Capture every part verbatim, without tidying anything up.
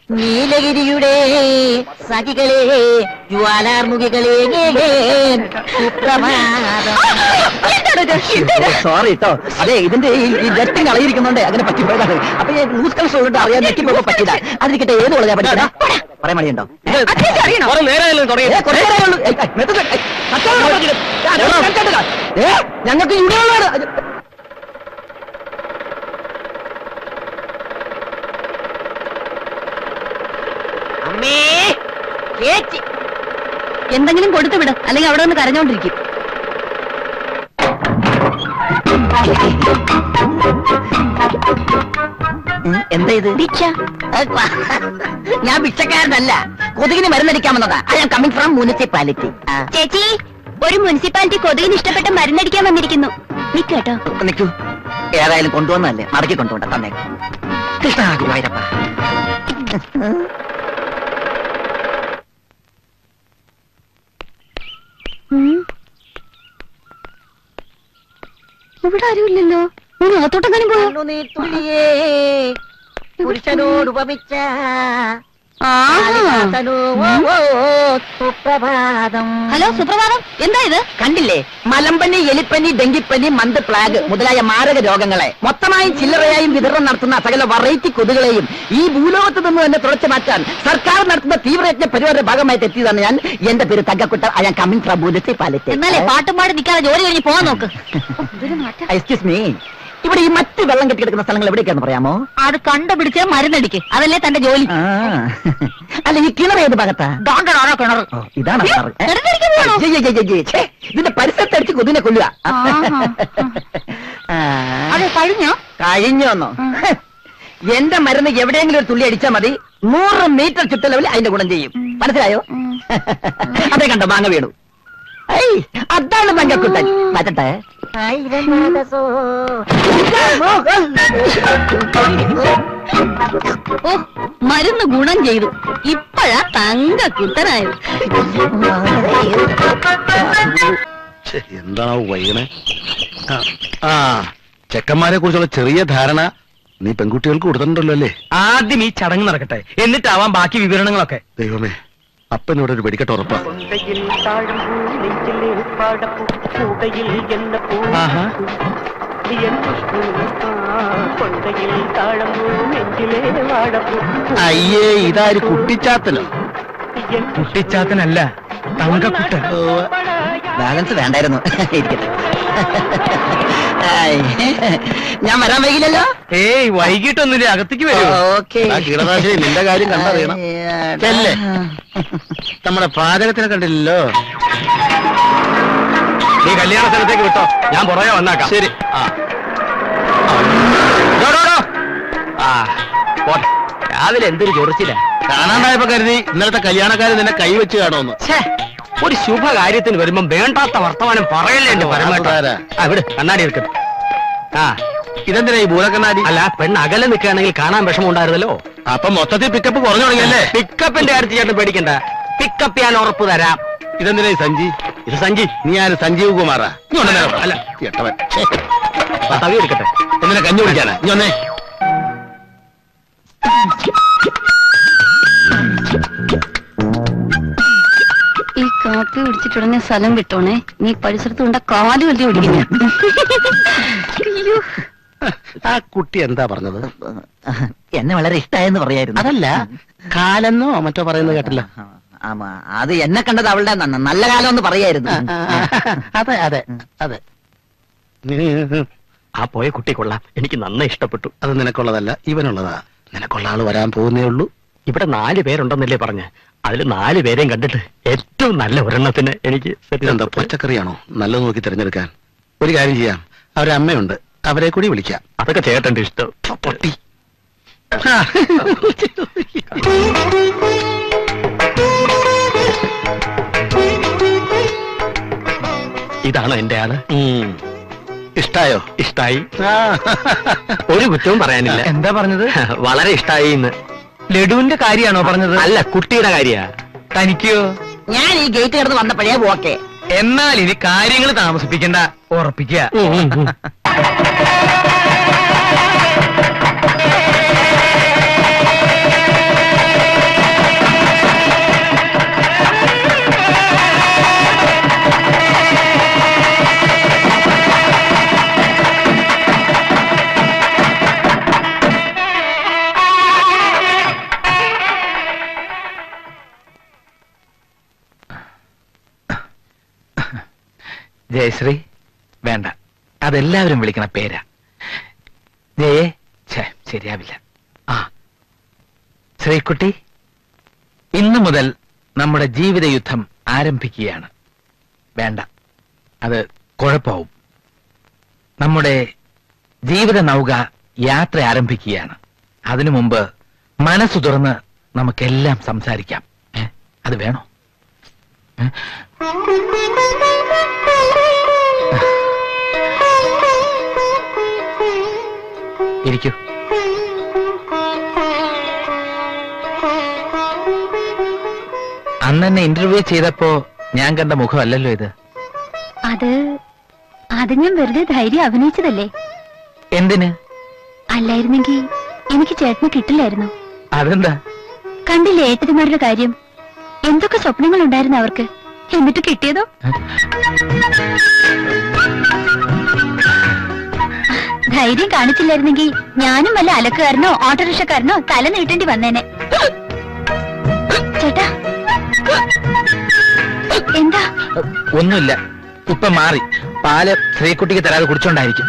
നീലഗിരിയുടെ സഖികളെ ജ്വാലാർമുഖികളെ sorry കേട്ടോ. അതെ, ഇതിന്റെ ഈ ജസ്റ്റിംഗ് അളയിരിക്കുന്നുണ്ട്, അങ്ങനെ പറ്റിപ്പോയതാണ്. അപ്പൊ ന്യൂസ് കണക്ഷൻ ഉള്ളത് അറിയാൻ നെറ്റിപ്പോ പറ്റില്ല. അതിരിക്കട്ടെ, ഏത് കൊള്ളാ പറ്റില്ല പറയാൻ മടിയുണ്ടോ? ഞങ്ങൾക്ക് ഇവിടെയുള്ളതാണ്. എന്തെങ്കിലും കൊടുത്തു വിട്, അല്ലെങ്കിൽ അവിടെ നിന്ന് കരഞ്ഞോണ്ടിരിക്കും. എന്താ ഇത്? ഭിക്ഷ. ഞാൻ ഭിക്ഷക്കാരനല്ല, കൊതുകിന് മരുന്നടിക്കാൻ വന്നതാ. I am coming from municipality. ചേച്ചി, ഒരു മുനിസിപ്പാലിറ്റി കൊതുകിന് ഇഷ്ടപ്പെട്ട മരുന്നടിക്കാൻ വന്നിരിക്കുന്നു. നിക്കട്ടോ. നിക്കൂ, ഏതായാലും കൊണ്ടുവന്നല്ലേ, മടക്കി കൊണ്ടുപോണ്ട. തന്നെ കൃഷ്ണ ഗുരുവായൂരപ്പ. ഇവിടെ ആരുമില്ലല്ലോ. അകത്തോട്ടെങ്ങാനും പോയോ? പുരുഷനോട് ഉപമിച്ച സുപ്രഭാതം. ഹലോ, സുപ്രഭാതം. എന്താ ഇത്? കണ്ടില്ലേ, മലമ്പനി, എലിപ്പനി, ഡെങ്കിപ്പനി, മന്ത്, പ്ലാഗ് മുതലായ മാരക രോഗങ്ങളെ മൊത്തമായും ചില്ലറയായും വിതരണം നടത്തുന്ന സകല വെറൈറ്റി കൊതുകളെയും ഈ ഭൂലോകത്ത് നിന്ന് തന്നെ തുടച്ചു മാറ്റാൻ സർക്കാർ നടത്തുന്ന തീവ്രയജ്ഞ പരിപാടിയുടെ ഭാഗമായിട്ട് എത്തിയതാണ് ഞാൻ. എന്റെ പേര് Thankakutta. I am coming from municipality. എന്നാലേ പാട്ടും പാടി നിൽക്കാതെ ജോലി കഴിഞ്ഞ് പോകാൻ നോക്ക്. എക്സ്ക്യൂസ് മീ, ഇവിടെ ഈ മറ്റ് വെള്ളം കെട്ടിക്കിടക്കുന്ന സ്ഥലങ്ങൾ എവിടേക്കാന്ന് പറയാമോ? അത് കണ്ടുപിടിച്ച് മരുന്നടിക്ക്, അതല്ലേ തന്റെ ജോലി. അല്ല, ഈ കിണർ ഏത് ഭാഗത്താ? കിണർ ഇതാണ്. ഇതിന്റെ പരിസരത്തടിച്ച് കൊതുകിനെ കൊല്ലുക. അതെ, കഴിഞ്ഞോ? കഴിഞ്ഞോന്നോ? എന്റെ മരുന്ന് എവിടെയെങ്കിലും ഒരു തുള്ളി അടിച്ചാൽ മതി, നൂറ് മീറ്റർ ചുറ്റളവിൽ അതിന്റെ ഗുണം ചെയ്യും. മനസ്സിലായോ? അതെ, കണ്ടോ, മാങ്ങ വീണു. അതാണ് തങ്കക്കുട്ടൻ. മാറ്റട്ടെ. ഓ, മരുന്ന് ഗുണം ചെയ്തു. ഇപ്പഴാ തങ്കക്കുട്ടനായത്. എന്താണോ വൈകണേ? ആ, ചെക്കന്മാരെ കുറിച്ചുള്ള ചെറിയ ധാരണ നീ പെൺകുട്ടികൾക്ക് കൊടുത്തിട്ടുണ്ടല്ലോ അല്ലേ? ആദ്യം ഈ ചടങ്ങ് നടക്കട്ടെ, എന്നിട്ടാവാം ബാക്കി വിവരണങ്ങളൊക്കെ. ദൈവമേ, അപ്പനോട് ഒരു വെടിക്കെട്ട് ഉറപ്പാ. അയ്യേ, ഇതാര് കുട്ടിച്ചാത്തനോ? കുട്ടിച്ചാത്തനല്ല, തങ്കക്കുട്ടൻ. ബാലൻസ് വേണ്ടായിരുന്നു. ഇരിക്കട്ടെ. ഞാൻ വരാൻ വൈകില്ലല്ലോ? ഏയ്, വൈകിട്ടൊന്നുമില്ല, അകത്തേക്ക് വരും. ഓക്കെ. കീടനാശിനി നിന്റെ കാര്യം കണ്ടറിയണം. നമ്മുടെ പാചകത്തിനെ കണ്ടില്ലല്ലോ. നീ കല്യാണ സ്ഥലത്തേക്ക് വിട്ടോ, ഞാൻ പുറകെ വന്നാക്കാം. ശരി. ആ ആ പോട്ടെ. രാവിലെ എന്തൊരു ചൊറിച്ചില്ല. കാണാണ്ടായപ്പോ കരുതി ഇന്നലത്തെ കല്യാണക്കാര് നിന്നെ കൈവച്ച് കാണുമെന്ന്. ഒരു ശുഭകാര്യത്തിന് വരുമ്പോ വേണ്ടാത്ത വർത്തമാനം പറയല്ലേ എന്റെ പരമാവധി. ആ, വിട്, കണ്ണാടി എടുക്കട്ടെ. ആ, ഇതെന്തിനാ ഈ ഭൂതക്കണ്ണാടി? അല്ല, പെണ്ണ് അകലെ നിൽക്കുകയാണെങ്കിൽ കാണാൻ വിഷമം ഉണ്ടായിരുന്നല്ലോ. അപ്പൊ മൊത്തത്തിൽ പിക്കപ്പ് കുറഞ്ഞു തുടങ്ങിയല്ലേ? പിക്കപ്പിന്റെ കാര്യത്തിൽ ചേട്ടൻ പേടിക്കണ്ട, പിക്കപ്പ് ഞാൻ ഉറപ്പ് തരാം. ഇതെന്തിനാ ഈ സഞ്ജി? ഇത് സഞ്ജി. നീ ആര്? സഞ്ജീവ് കുമാറാ? അല്ല, എട്ടവൻ. തവി എടുക്കട്ടെ. എന്തിനാ കഞ്ഞി കുടിക്കാനാ? നീ ഒന്നേ. ഈ കാപ്പി കുടിച്ചിട്ടുടനെ സ്ഥലം വിട്ടോണേ. നീ പരിസരത്ത് കൊണ്ട കാല് വലിയ ഓടിക്കുന്ന. ആ കുട്ടി എന്താ പറഞ്ഞത്? എന്നെ വളരെ ഇഷ്ടമായെന്ന് പറയായിരുന്നു. അതല്ല, കാലെന്നോ മറ്റോ പറയുന്നത് കേട്ടില്ല. അത് എന്നെ കണ്ടത് അവളുടെ നല്ല കാലം എന്ന് പറയായിരുന്നു. അതെ അതെ അതെ. ആ പോയ കുട്ടി കൊള്ളാം, എനിക്ക് നന്നായി ഇഷ്ടപ്പെട്ടു. അത് നിനക്കുള്ളതല്ല, ഇവനുള്ളതാ. നിനക്കുള്ള ആള് വരാൻ പോകുന്നേ ഉള്ളൂ. ഇവിടെ നാല് പേരുണ്ടെന്നല്ലേ പറഞ്ഞ, അതിൽ നാല് പേരെയും കണ്ടിട്ട് ഏറ്റവും നല്ല ഒരെണ്ണത്തിന് എനിക്ക്. എന്താ പച്ചക്കറിയാണോ നല്ലത് നോക്കി തിരഞ്ഞെടുക്കാൻ? ഒരു കാര്യം ചെയ്യാം, അവരെ അമ്മയുണ്ട്, അവരെ കൂടി വിളിക്കാം. അതൊക്കെ ചേട്ടന്റെ ഇഷ്ടം. പൊട്ടി. ഇതാണോ എന്റെ ആള്? ഇഷ്ടായോ? ഇഷ്ടായി. ഒരു കുറ്റവും പറയാനില്ല. എന്താ പറഞ്ഞത്? വളരെ ഇഷ്ടായി. ഇന്ന് ലഡുവിന്റെ കാര്യമാണോ പറഞ്ഞത്? അല്ല, കുട്ടിയുടെ കാര്യ. തനിക്കോ? ഞാൻ ഈ ഗേറ്റ് കിടന്ന് വന്നപ്പോഴേ ഓക്കെ. എന്നാൽ ഇനി കാര്യങ്ങൾ താമസിപ്പിക്കണ്ട, ഉറപ്പിക്കുക. ജയശ്രീ വേണ്ട, അതെല്ലാവരും വിളിക്കണ പേരാ. ജയേ ഛേ ശരിയാവില്ല. ആ ശ്രീകുട്ടി, ഇന്നു മുതൽ നമ്മുടെ ജീവിത യുദ്ധം ആരംഭിക്കുകയാണ്. വേണ്ട, അത് കുഴപ്പമാവും. നമ്മുടെ ജീവിത നൗക യാത്ര ആരംഭിക്കുകയാണ്. അതിനു മുമ്പ് മനസ്സു തുറന്ന് നമുക്കെല്ലാം സംസാരിക്കാം. ഏ? അത് വേണോ? ഏ? ഇരിക്കൂ. അന്ന് എന്നെ ഇന്റർവ്യൂ ചെയ്തപ്പോ ഞാൻ കണ്ട മുഖമല്ലല്ലോ ഇത്. അത് അത് ഞാൻ വെറുതെ ധൈര്യം അഭിനയിച്ചതല്ലേ. എന്തിന്? അല്ലായിരുന്നെങ്കിൽ എനിക്ക് ചേട്ടന് കിട്ടില്ലായിരുന്നു. അതെന്താ? കണ്ടില്ലേ ഏട്ടന്മാരുടെ കാര്യം, എന്തൊക്കെ സ്വപ്നങ്ങൾ ഉണ്ടായിരുന്നു അവർക്ക്, എന്നിട്ട് കിട്ടിയതോ? ധൈര്യം കാണിച്ചില്ലായിരുന്നെങ്കിൽ ഞാനും വല്ല അലക്കുകാരനോ ഓട്ടോറിക്ഷക്കാരനോ തല നീട്ടേണ്ടി വന്നേനെ. ചേട്ടാ എന്താ? ഒന്നുമില്ല, ഇപ്പൊ മാറി. പാല് ശ്രീകുട്ടിക്ക് തരാതെ കുടിച്ചോണ്ടായിരിക്കും.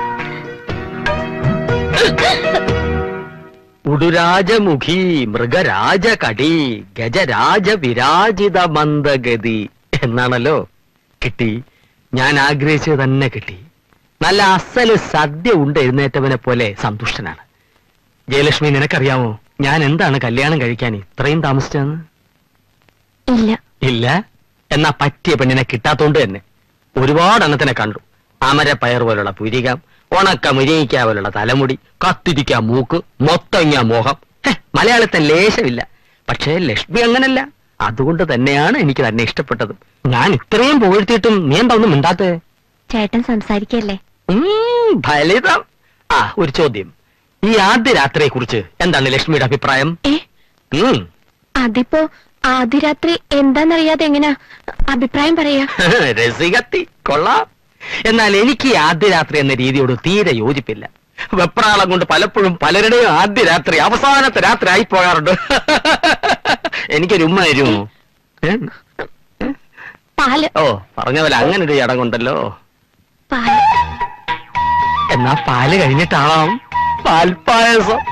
ഉടുരാജമുഖി മൃഗരാജകടി ഗജരാജ വിരാജിത മന്ദഗതി എന്നാണല്ലോ. കിട്ടി, ഞാൻ ആഗ്രഹിച്ചത് തന്നെ കിട്ടി. നല്ല അസല് സദ്യ ഉണ്ട് എഴുന്നേറ്റവനെ പോലെ സന്തുഷ്ടനാണ്. ജയലക്ഷ്മി, നിനക്കറിയാമോ ഞാൻ എന്താണ് കല്യാണം കഴിക്കാൻ ഇത്രയും താമസിച്ചതെന്ന്? ഇല്ല. ഇല്ല? എന്നാ പറ്റിയ പെണ്ണിനെ കിട്ടാത്തോണ്ട് തന്നെ. ഒരുപാട് എണ്ണത്തിനെ കണ്ടു. അമരപ്പയർ പോലുള്ള പുരികം, ഉണക്ക മുരിങ്ങിക്ക പോലുള്ള തലമുടി, കത്തിരിക്ക മൂക്ക്, മൊത്തങ്ങ മോഹം. മലയാളത്തിൽ ലേശമില്ല. പക്ഷേ ലക്ഷ്മി അങ്ങനല്ല. അതുകൊണ്ട് തന്നെയാണ് എനിക്ക് തന്നെ ഇഷ്ടപ്പെട്ടത്. ഞാൻ ഇത്രയും പുകഴ്ത്തിയിട്ടും നീ എന്താ ഒന്നും മിണ്ടാത്തേ? ചേട്ടൻ സംസാരിക്കല്ലേ? ഫലിതം. ആ, ഒരു ചോദ്യം. ഈ ആദ്യ രാത്രിയെ കുറിച്ച് എന്താണ് ലക്ഷ്മിയുടെ അഭിപ്രായം? അതിപ്പോ ആദ്യ രാത്രി എന്താന്നറിയാതെ എങ്ങനെയാ അഭിപ്രായം പറയാ? രസികത്തി, കൊള്ളാം. എന്നാൽ എനിക്ക് ഈ ആദ്യ രാത്രി എന്ന രീതിയോട് തീരെ യോജിപ്പില്ല. വെപ്രാളം കൊണ്ട് പലപ്പോഴും പലരുടെയും ആദ്യ രാത്രി അവസാനത്തെ രാത്രി ആയി പോകാറുണ്ട്. എനിക്കൊരു ഉമ്മ തരുമോ? പാല്. ഓ, പറഞ്ഞ പോലെ അങ്ങനെ ഒരു ചടങ്ങുണ്ടല്ലോ. പാല്. എന്നാ പാല് കഴിഞ്ഞിട്ടാവാം പാൽപ്പായസം.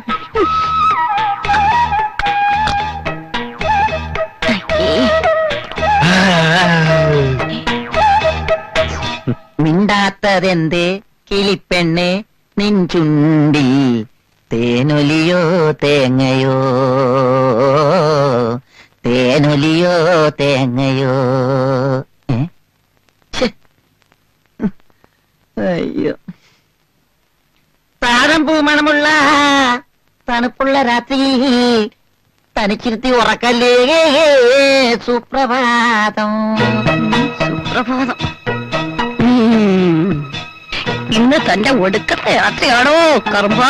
മിണ്ടാത്തതെന്തേ കിളിപ്പെണ്ണെ നിൻ ചുണ്ടിൽ തേനൊലിയോ തേങ്ങയോ, തേനൊലിയോ തേങ്ങയോ. അയ്യോ, താരം പൂമണമുള്ള തണുപ്പുള്ള രാത്രി തനിച്ചിരുത്തി ഉറക്കല്ലേ സുപ്രഭാതം. സുപ്രഭാതം. ഇന്ന് തന്റെ ഒടുക്കത്തെ യാത്രയാണോ കർമ്മ?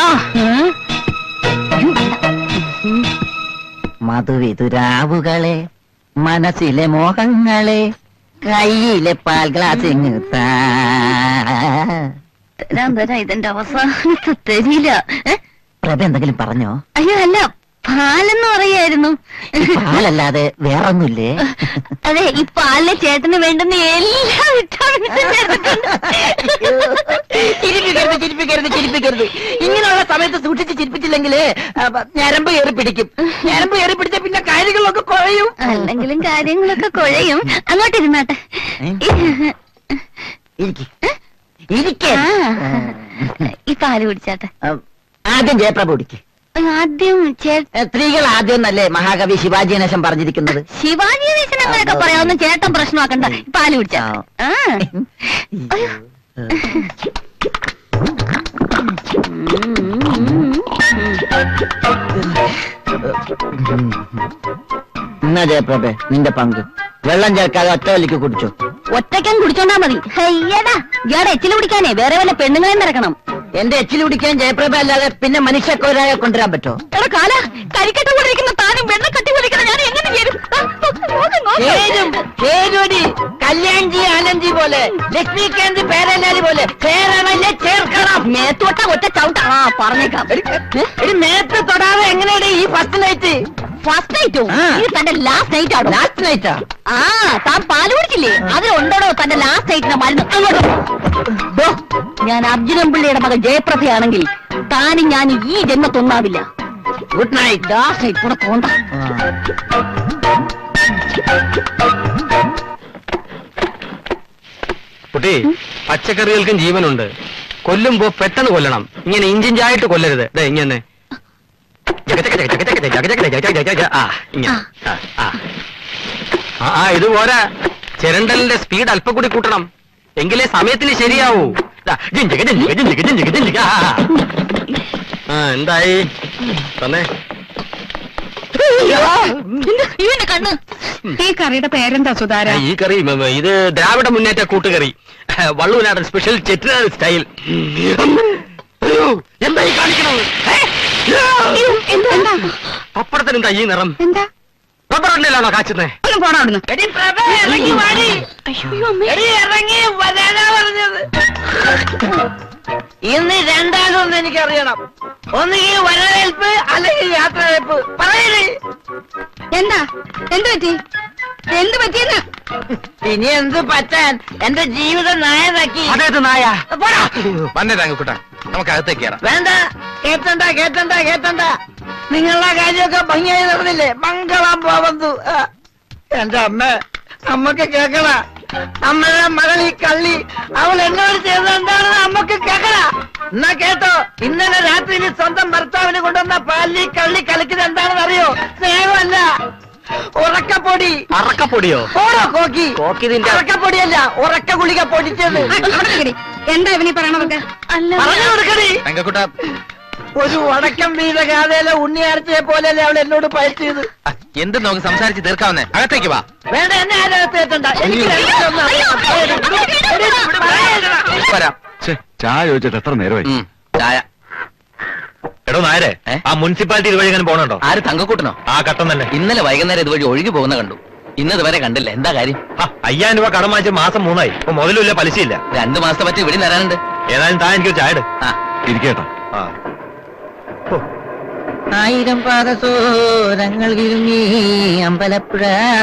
മധുവിതുരാവുകളെ, മനസ്സിലെ മോഹങ്ങളെ, കയ്യിലെ പാൽ ഗ്ലാസ് തരാൻ തരാ ഇതിന്റെ അവസാനത്തെ തരില്ല. പ്രഭ എന്തെങ്കിലും പറഞ്ഞോ? അയ്യോ അല്ല, പാലെന്ന് പറയായിരുന്നു. പാലല്ലാതെ വേറൊന്നുമില്ലേ? അതെ, ഈ പാലിലെ ചേട്ടന് വേണ്ടുന്ന എല്ലാ വിറ്റാമിൻസും ചേർത്തിട്ടുണ്ട്. ചിരിപ്പിക്കരുത്, ചിരിപ്പിക്കരുത്, ചിരിപ്പിക്കരുത്. ഇങ്ങനെയുള്ള സമയത്ത് സൂക്ഷിച്ച് ചിരിപ്പിച്ചില്ലെങ്കിൽ ഞരമ്പ് കയറി പിടിക്കും. ഞരമ്പ് കയറി പിടിച്ച പിന്നെ കാര്യങ്ങളൊക്കെ കുഴയും. അല്ലെങ്കിലും കാര്യങ്ങളൊക്കെ കുഴയും. അങ്ങോട്ടിരുന്നാട്ടെ. ഇരിക്കേ. ഈ പാല് കുടിച്ചാട്ടെ. ആദ്യം ജയപ്രഭ കുടിക്ക്. ആദ്യം സ്ത്രീകൾ ആദ്യം എന്നല്ലേ മഹാകവി ശിവാജി ഗണേശൻ പറഞ്ഞിരിക്കുന്നത്? ശിവാജി ഗണേശൻ അങ്ങനെയൊക്കെ പറയാവുന്ന ചേട്ടൻ പ്രശ്നമാക്കണ്ട. പാല് കുടിച്ചാ. എന്നാ ജയപ്രഭേ, നിന്റെ പങ്ക്. വെള്ളം ചേർക്കാതെ ഒറ്റ വലിക്ക് കുടിച്ചോ. ഒറ്റയ്ക്കും കുടിച്ചോണ്ടാ മതി. അയ്യടാ, ഇയാടെ എച്ചില് കുടിക്കാനേ വേറെ വല്ല പെണ്ണുങ്ങളെ നിറക്കണം. എന്റെ എച്ചില് കുടിക്കാൻ ജയപ്രഭ അല്ലാതെ പിന്നെ മനുഷ്യക്കൊരാളെ കൊണ്ടുവരാൻ പറ്റോ? എടാ കാല, കരിക്കട്ട കൊണ്ടിരിക്കുന്ന താനും വെണ്ണ കട്ടി കൊണ്ടിരിക്കുന്ന ഞാൻ എങ്ങനെ ചേരും? കല്യാൺജി ആനന്ദ്ജി പോലെ, ലക്ഷ്മികാന്ത് പേരല്ലാരി പോലെ ചേരണല്ലേ ചേർക്കണം. മേത്തോട്ട ഒറ്റ ചവിട്ട. ആ പറഞ്ഞേക്കാം. ഒരു മേത്ത് തൊടാതെ എങ്ങനെയാണ് ഈ ഫസ്റ്റ് നൈറ്റ്? ഫസ്റ്റ് നൈറ്റോ ആ. ഇത് തന്റെ ലാസ്റ്റ് നൈറ്റ് ആണോ? ലാസ്റ്റ് നൈറ്റാ? ആ താൻ പാല് കുടിച്ചില്ലേ അതിലുണ്ടോ തന്റെ ലാസ്റ്റ് നൈറ്റിന്റെ മരുന്ന്? അങ്ങോട്ട് ദോ, ഞാൻ അർജുനൻ പിള്ളയുടെ മകൻ ജയപ്രഭയാണെങ്കിൽ താനും ഞാൻ ഈ ജന്മത്തൊന്നാവില്ല. Good night. ലാസ്റ്റ് നൈറ്റ് കൂടെ തോണ്ട. കുട്ടി, പച്ചക്കറികൾക്കും ജീവനുണ്ട്. കൊല്ലുമ്പോ പെട്ടെന്ന് കൊല്ലണം. ഇങ്ങനെ ഇഞ്ചിഞ്ചായിട്ട് കൊല്ലരുത്. ദേ ഇങ്ങനെ ആ ഇങ്ങനെ ആ, ആ. ആ ആ, ഇത് പോരാ. ചിരണ്ടലിന്റെ സ്പീഡ് അല്പം കൂടി കൂട്ടണം, എങ്കിലേ സമയത്തിന് ശരിയാവൂ. ദാ, ജിഞ്ചിക, ജിഞ്ചിക, ജിഞ്ചിക, ജിഞ്ചിക, ജിഞ്ചിക. ആ, ആ. ആ എന്തായി തന്നെ? ഇവന്റെ കണ്ണ്. ഈ കറിയുടെ പേരെന്താ സുധാര? ഈ കറി മ, മ, ഇത് ദ്രാവിഡ മുന്നേറ്റ കൂട്ടുകറി, വള്ളൂനാടൻ സ്പെഷ്യൽ ചെറ്റിനാട് സ്റ്റൈൽ. അയ്യോ, എന്തായി കാണിക്കണത്? എന്താ പപ്പടത്തിനെന്താ ഈ നിറം? എന്താ റബ്ബർ എണ്ണയിലാണോ കാച്ചുന്നേ? ഒന്ന് പോണ അവിടുന്ന്. ഇറങ്ങി വാടി. അയ്യോ അമ്മേ. എടി, ഇറങ്ങി വരാനാ പറഞ്ഞത്. ഇന്ന് രണ്ടാമതൊന്ന് എനിക്കറിയണം. ഒന്ന് ഈ വരവേൽപ്പ് അല്ലെങ്കിൽ യാത്രവേൽപ്പ്. പറയണേ. എന്താ എന്ത് പറ്റി? എന്ത് പറ്റിയെന്ന്? ഇനി എന്ത് പറ്റാൻ? എന്റെ ജീവിതം നായനാക്കി. അതേത് നായ? പോടാ. വന്നേ താങ്കൂട്ടാ, നമുക്ക് അകത്തേക്ക് കയറാം. വേണ്ട, കേട്ടണ്ട കേട്ടണ്ട കേട്ടണ്ട. നിങ്ങളുടെ കാര്യമൊക്കെ ഭംഗിയായി നടന്നില്ലേ? മംഗളം പോവന്തു. എന്റെ അമ്മ, അമ്മക്ക് കേക്കണ. അമ്മയുടെ മകൾ ഈ കള്ളി അവൾ എന്നോട് ചെയ്തത് എന്താണെന്ന് അമ്മക്ക് കേക്കണ. എന്നാ കേട്ടോ, ഇന്നലെ രാത്രിയിൽ സ്വന്തം ഭർത്താവിന് കൊണ്ടുവന്ന പാലി കള്ളി കളിക്കുന്നത് എന്താണെന്ന് അറിയോ? സ്നേഹമല്ല, ഉറക്കപ്പൊടി. അറക്കപ്പൊടിയോ? ഓടോ കോക്കി. കോക്കി നിന്റെ- ഉറക്കപ്പൊടിയല്ല, ഉറക്ക ഗുളിക പൊടിച്ചത്. ആ, അവിടെ നിൽക്കടി. എന്താ ഇവനീ പറയണതൊക്കെ? പറഞ്ഞു കൊടുക്കണേ. താങ്കൂട്ടാ, ഒരു വടക്കം വീത ഗാഥയിലെ ഉണ്ണിയാർച്ചയെ പോലെയല്ലേ അവൾ എന്നോട് പയറ്റിയത്. എന്ത് നമുക്ക് സംസാരിച്ച് തീർക്കാവുന്നേ? അകത്തേക്ക് വാ. വേണ്ട, എന്നെ ആരകത്ത് എത്തണ്ട. എനിക്ക് രണ്ടിലൊന്ന് അറിയണം. വരാം. ചായ ചോദിച്ചിട്ട് എത്ര നേരമായി? ഉം, ചായ. എടോ നായരെ, ഏ? ആ മുനിസിപ്പാലിറ്റി ഇതുവഴി എങ്ങനെ പോകണുണ്ടോ? ആര് തങ്കക്കൂട്ടനോ? ആ കട്ടം തന്നെ. ഇന്നലെ വൈകുന്നേരം ഇതുവഴി ഒഴുകി പോകുന്ന കണ്ടു. ഇന്നതുവരെ കണ്ടില്ല. എന്താ കാര്യം? ആ, അയ്യായിരം രൂപ കടം വാങ്ങിച്ച മാസം മൂന്നായി. ഇപ്പൊ മുതലുമില്ല, പലിശയില്ല. രണ്ടു മാസത്തെ പറ്റി ഇവിടെ തരാനുണ്ട്. ഏതായാലും താൻ എനിക്ക് ചായ ഇട്. ആ, ഇരിക്കേട്ടാ. ആ. ആയിരം പാദസോരങ്ങൾ ഇരുങ്ങി അമ്പലപ്പുഴ.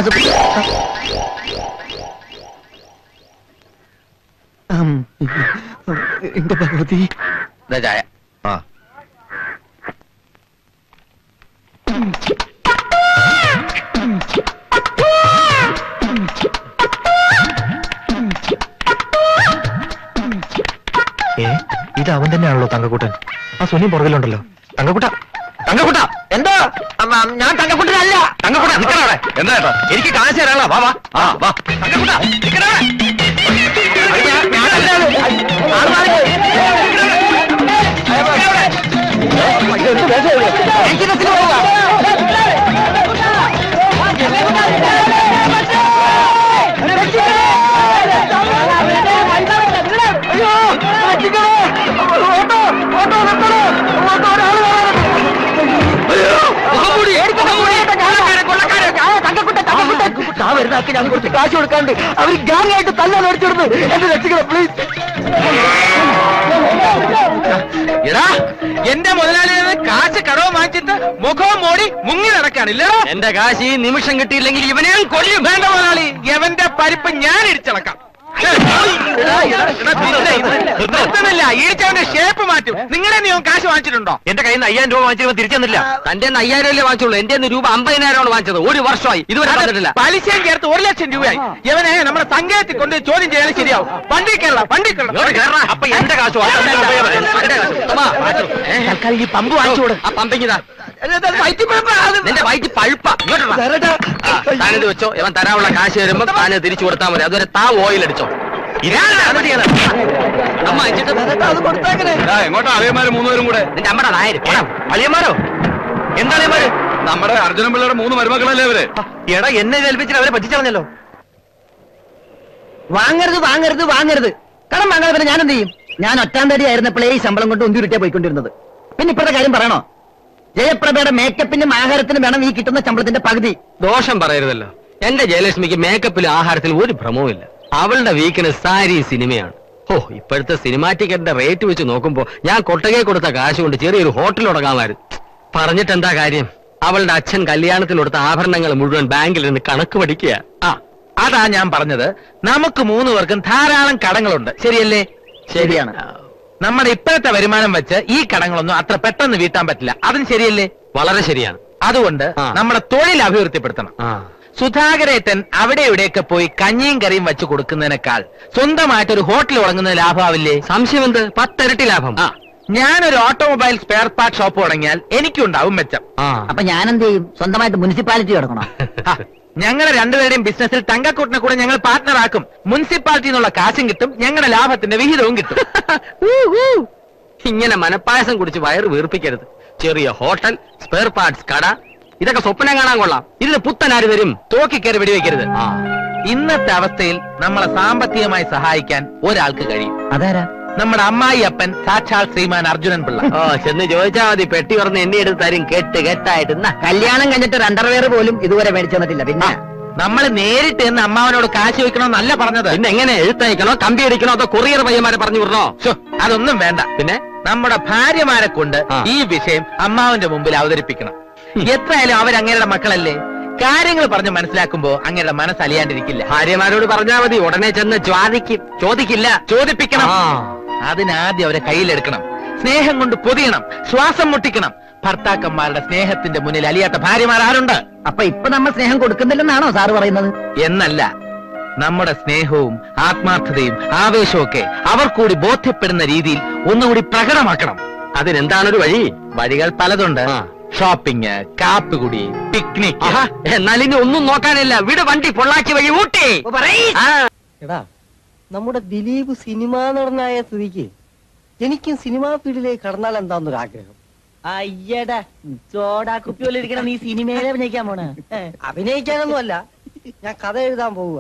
എന്റെ ഭഗവതി. ഇതാ ചായ. ആ. ഏ, ഇത് അവൻ തന്നെയാണല്ലോ തങ്കക്കൂട്ടൻ. ആ സുനി പുറകിലുണ്ടല്ലോ. തങ്കക്കൂട്ട, തങ്കക്കൂട്ട, എന്തോ? ഞാൻ തങ്കക്കുട്ടനല്ല. തങ്കക്കൂട്ട നിക്കണ അവിടെ. എന്താ ഏട്ടാ? എനിക്ക് കാശ് തരാനുള്ള. വാ വാ. ആ വാ. തങ്കക്കൂട്ട നിക്കണ അവിടെ. ഞാൻ കുറച്ച് കാശ് കൊടുക്കാണ്ട് അവർ ഗാങ് ആയിട്ട് തല്ലാൻ ഓടിച്ചിടുന്നു. എന്റെ രക്ഷിക്കണം പ്ലീസ്. എടാ, എന്റെ മുതലാളിയെ കാശ് കടവ് വാങ്ങിച്ചിട്ട് മുഖവും മോടി മുങ്ങി നടക്കാണില്ല. എന്റെ കാശ് ഈ നിമിഷം കിട്ടിയില്ലെങ്കിൽ ഇവനെ കൊല്ലും. വേണ്ട മുതലാളി, എവന്റെ പരിപ്പ് ഞാൻ ഇടിച്ചിളക്കാം. നിർത്തമില്ല, ഇടിച്ചവന്റെ ഷേപ്പ് മാറ്റും. നിങ്ങളെ നീ കാശ് വാങ്ങിച്ചിട്ടുണ്ടോ? എന്റെ കയ്യിൽ നിന്ന് അയ്യായിരം രൂപ വാങ്ങിച്ചപ്പോൾ തിരിച്ചു തന്നില്ല. തന്റെ അയ്യായിരം അല്ലേ വാങ്ങിച്ചുള്ളൂ. എന്റെ രൂപ അമ്പതിനായിരമാണ് വാങ്ങിച്ചത്. ഒരു വർഷമായി ഇതുവരെ തന്നിട്ടില്ല. പലിശയും ചേർത്ത് ഒരു ലക്ഷം രൂപയായി. ഇവനെ നമ്മുടെ സംഘത്തിൽ കൊണ്ട് ചോദ്യം ചെയ്യാൻ ശരിയാവും. വണ്ടി കേരള വണ്ടി കേരള. അപ്പൊ എന്റെ കാശ് തൽക്കാലം ഈ പമ്പ് വാങ്ങിച്ചു കൊടു. ആ പമ്പിങ്ങിതാ. നിന്റെ വയറ്റി പഴുപ്പ. ഇങ്ങോട്ടാ. താനിത് വെച്ചോ. ഇവൻ തരാനുള്ള കാശ് വരുമ്പോ താന് തിരിച്ചു കൊടുത്താൽ മതി. അതുവരെ താ ഓയിൽ അടിച്ചോ. അമ്മ അയച്ചിട്ട് അത് കൊടുത്തേക്കണേ. എങ്ങോട്ടാ അളിയന്മാര് മൂന്നുപേരും കൂടെ? നിന്റെ അമ്മയുടെ നായര്. അളിയന്മാരോ? എന്താ അളിയന്മാര്? നമ്മുടെ അർജുനൻ പിള്ളയുടെ മൂന്ന് മരുമക്കളല്ലേ അവര്? എടാ, എന്നെ ഏൽപ്പിച്ചിട്ട് അവരെ പറ്റിച്ചളഞ്ഞല്ലോ. വാങ്ങരുത് വാങ്ങരുത് വാങ്ങരുത്. കടം വാങ്ങാതെ പിന്നെ ഞാൻ എന്ത് ചെയ്യും? ഞാൻ ഒറ്റാം തടി ആയിരുന്നപ്പോഴേ ഈ ശമ്പളം കൊണ്ട് ഒന്തിരുട്ടിയാ പോയിക്കൊണ്ടിരുന്നത്. പിന്നെ ഇപ്പോഴത്തെ കാര്യം പറയണോ? ജയപ്രഭയുടെ മേക്കപ്പിനും ആഹാരത്തിനും വേണം ഈ കിട്ടുന്ന ശമ്പളത്തിന്റെ പകുതി. ദോഷം പറയരുതല്ലോ. എന്റെ ജയലക്ഷ്മിക്ക് മേക്കപ്പിലും ആഹാരത്തിലും ഒരു ഭ്രമവും ഇല്ല. അവളുടെ വീക്കിനെസ് സാരി സിനിമയാണ്. ഓ, ഇപ്പോഴത്തെ സിനിമാ ടിക്കറ്റിന്റെ റേറ്റ് വെച്ച് നോക്കുമ്പോ ഞാൻ കൊട്ടകെ കൊടുത്ത കാശ് കൊണ്ട് ചെറിയൊരു ഹോട്ടൽ തുടങ്ങാമായിരുന്നു. പറഞ്ഞിട്ട് എന്താ കാര്യം? അവളുടെ അച്ഛൻ കല്യാണത്തിന് കൊടുത്ത ആഭരണങ്ങൾ മുഴുവൻ ബാങ്കിൽ നിന്ന് കണക്ക് പഠിക്കുക. ആ അതാ ഞാൻ പറഞ്ഞത്, നമുക്ക് മൂന്ന് പേർക്കും ധാരാളം കടങ്ങളുണ്ട്, ശരിയല്ലേ? ശരിയാണ്. നമ്മുടെ ഇപ്പോഴത്തെ വരുമാനം വെച്ച് ഈ കടങ്ങളൊന്നും അത്ര പെട്ടെന്ന് വീട്ടാൻ പറ്റില്ല, അതും ശരിയല്ലേ? വളരെ ശരിയാണ്. അതുകൊണ്ട് ആ. നമ്മുടെ തൊഴിൽ അഭിവൃദ്ധിപ്പെടുത്തണം. ആ സുധാകരേട്ടൻ അവിടെ ഇവിടെയൊക്കെ പോയി കഞ്ഞിയും കറിയും വെച്ച് കൊടുക്കുന്നതിനേക്കാൾ സ്വന്തമായിട്ട് ഒരു ഹോട്ടൽ തുടങ്ങുന്നത് ലാഭമാവില്ലേ? സംശയമെന്ത്? പത്തിരട്ടി ലാഭം. ആ ഞാനൊരു ഓട്ടോമൊബൈൽ സ്പെയർ പാർട്ട് ഷോപ്പ് തുടങ്ങിയാൽ എനിക്കുണ്ടാവും മെച്ചം. ആ അപ്പൊ ഞാൻ എന്ത് ചെയ്യും? സ്വന്തമായിട്ട് മുനിസിപ്പാലിറ്റി തുടങ്ങണം. ആ, ഞങ്ങളുടെ രണ്ടുപേരുടെയും ബിസിനസ്സിൽ തങ്കക്കൂട്ടിനെ കൂടെ ഞങ്ങൾ പാർട്ട്ണർ ആക്കും. മുനിസിപ്പാലിറ്റി എന്നുള്ള കാശും കിട്ടും, ഞങ്ങളുടെ ലാഭത്തിന്റെ വിഹിതവും കിട്ടും. ഇങ്ങനെ മനപ്പായസം കുടിച്ച് വയറ് വീർപ്പിക്കരുത്. ചെറിയ ഹോട്ടൽ, സ്പെയർ പാർട്സ് കട, ഇതൊക്കെ സ്വപ്നം കാണാൻ കൊള്ളാം. ഇതിന് പുത്തനാര് വരും? തോക്കിക്കയറി വെടിവെക്കരുത്. ആ ഇന്നത്തെ അവസ്ഥയിൽ നമ്മളെ സാമ്പത്തികമായി സഹായിക്കാൻ ഒരാൾക്ക് കഴിയും. അതാരാ? നമ്മുടെ അമ്മായി അപ്പൻ സാക്ഷാൽ ശ്രീമാൻ അർജുനൻ പിള്ള. ഓ ചെന്ന് ചോദിച്ചാ മതി, പെട്ടി പറഞ്ഞ് എന്നെ എടുത്ത് തരും കെട്ട് കെട്ടായിട്ട്. എന്നാ കല്യാണം കഴിഞ്ഞിട്ട് ഒരു അണ്ടർവെയർ പോലും ഇതുവരെ മേടിച്ചു തന്നിട്ടില്ല. പിന്നെ നമ്മൾ നേരിട്ട് എന്ന് അമ്മാവനോട് കാശ് വെക്കണമെന്നല്ല പറഞ്ഞത്. പിന്നെ എങ്ങനെ എഴുത്തയക്കണോ, കമ്പി അടിക്കണോ, അതോ കൊറിയർ പയ്യന്മാരെ പറഞ്ഞു വിടണോ? ശ്ശോ, അതൊന്നും വേണ്ട. പിന്നെ നമ്മുടെ ഭാര്യമാരെ കൊണ്ട് ആ. ഈ വിഷയം അമ്മാവന്റെ മുമ്പിൽ അവതരിപ്പിക്കണം. എത്രയായാലും അവരങ്ങേരുടെ മക്കളല്ലേ. കാര്യങ്ങൾ പറഞ്ഞ് മനസ്സിലാക്കുമ്പോ അങ്ങേരുടെ മനസ്സ് അലിയാണ്ടിരിക്കില്ല. ഭാര്യമാരോട് പറഞ്ഞാ മതി, ഉടനെ ചെന്ന് ചോദിക്കും. ചോദിക്കില്ല, ചോദിപ്പിക്കണം. ആ. അതിനാദ്യം അവരെ കയ്യിലെടുക്കണം, സ്നേഹം കൊണ്ട് പൊതിയണം, ശ്വാസം മുട്ടിക്കണം. ഭർത്താക്കന്മാരുടെ സ്നേഹത്തിന്റെ മുന്നിൽ അലിയാത്ത ഭാര്യമാർ ആരുണ്ട്? അപ്പൊ ഇപ്പൊ നമ്മൾ സ്നേഹം കൊടുക്കുന്നില്ലെന്നാണോ സാറ് പറയുന്നത്? എന്നല്ല, നമ്മുടെ സ്നേഹവും ആത്മാർത്ഥതയും ആവേശവും ഒക്കെ അവർ കൂടി ബോധ്യപ്പെടുന്ന രീതിയിൽ ഒന്നുകൂടി പ്രകടമാക്കണം. അതിനെന്താണൊരു വഴി? വഴികൾ പലതുണ്ട്. ആ. Shopping, കാപ്പുകുടി, picnic. ആഹാ, എന്നാൽ ഇനി ഒന്നും നോക്കാനില്ല. വിട് വണ്ടി, പൊള്ളാച്ചി വഴി ഊട്ടി. ആ. എടാ, നമ്മുടെ ദിലീപ് സിനിമാ നടനായ സ്ഥിതിക്ക് എനിക്കും സിനിമാ ഫീൽഡിലേക്ക് കടന്നാൽ എന്താന്നൊരു ആഗ്രഹം. അയ്യടാ, സോഡാ കുപ്പി പോലെ ഇരിക്കണ നീ സിനിമയിൽ അഭിനയിക്കാൻ പോണ? അഭിനയിക്കാനൊന്നും അല്ല, ഞാൻ കഥ എഴുതാൻ പോവുക.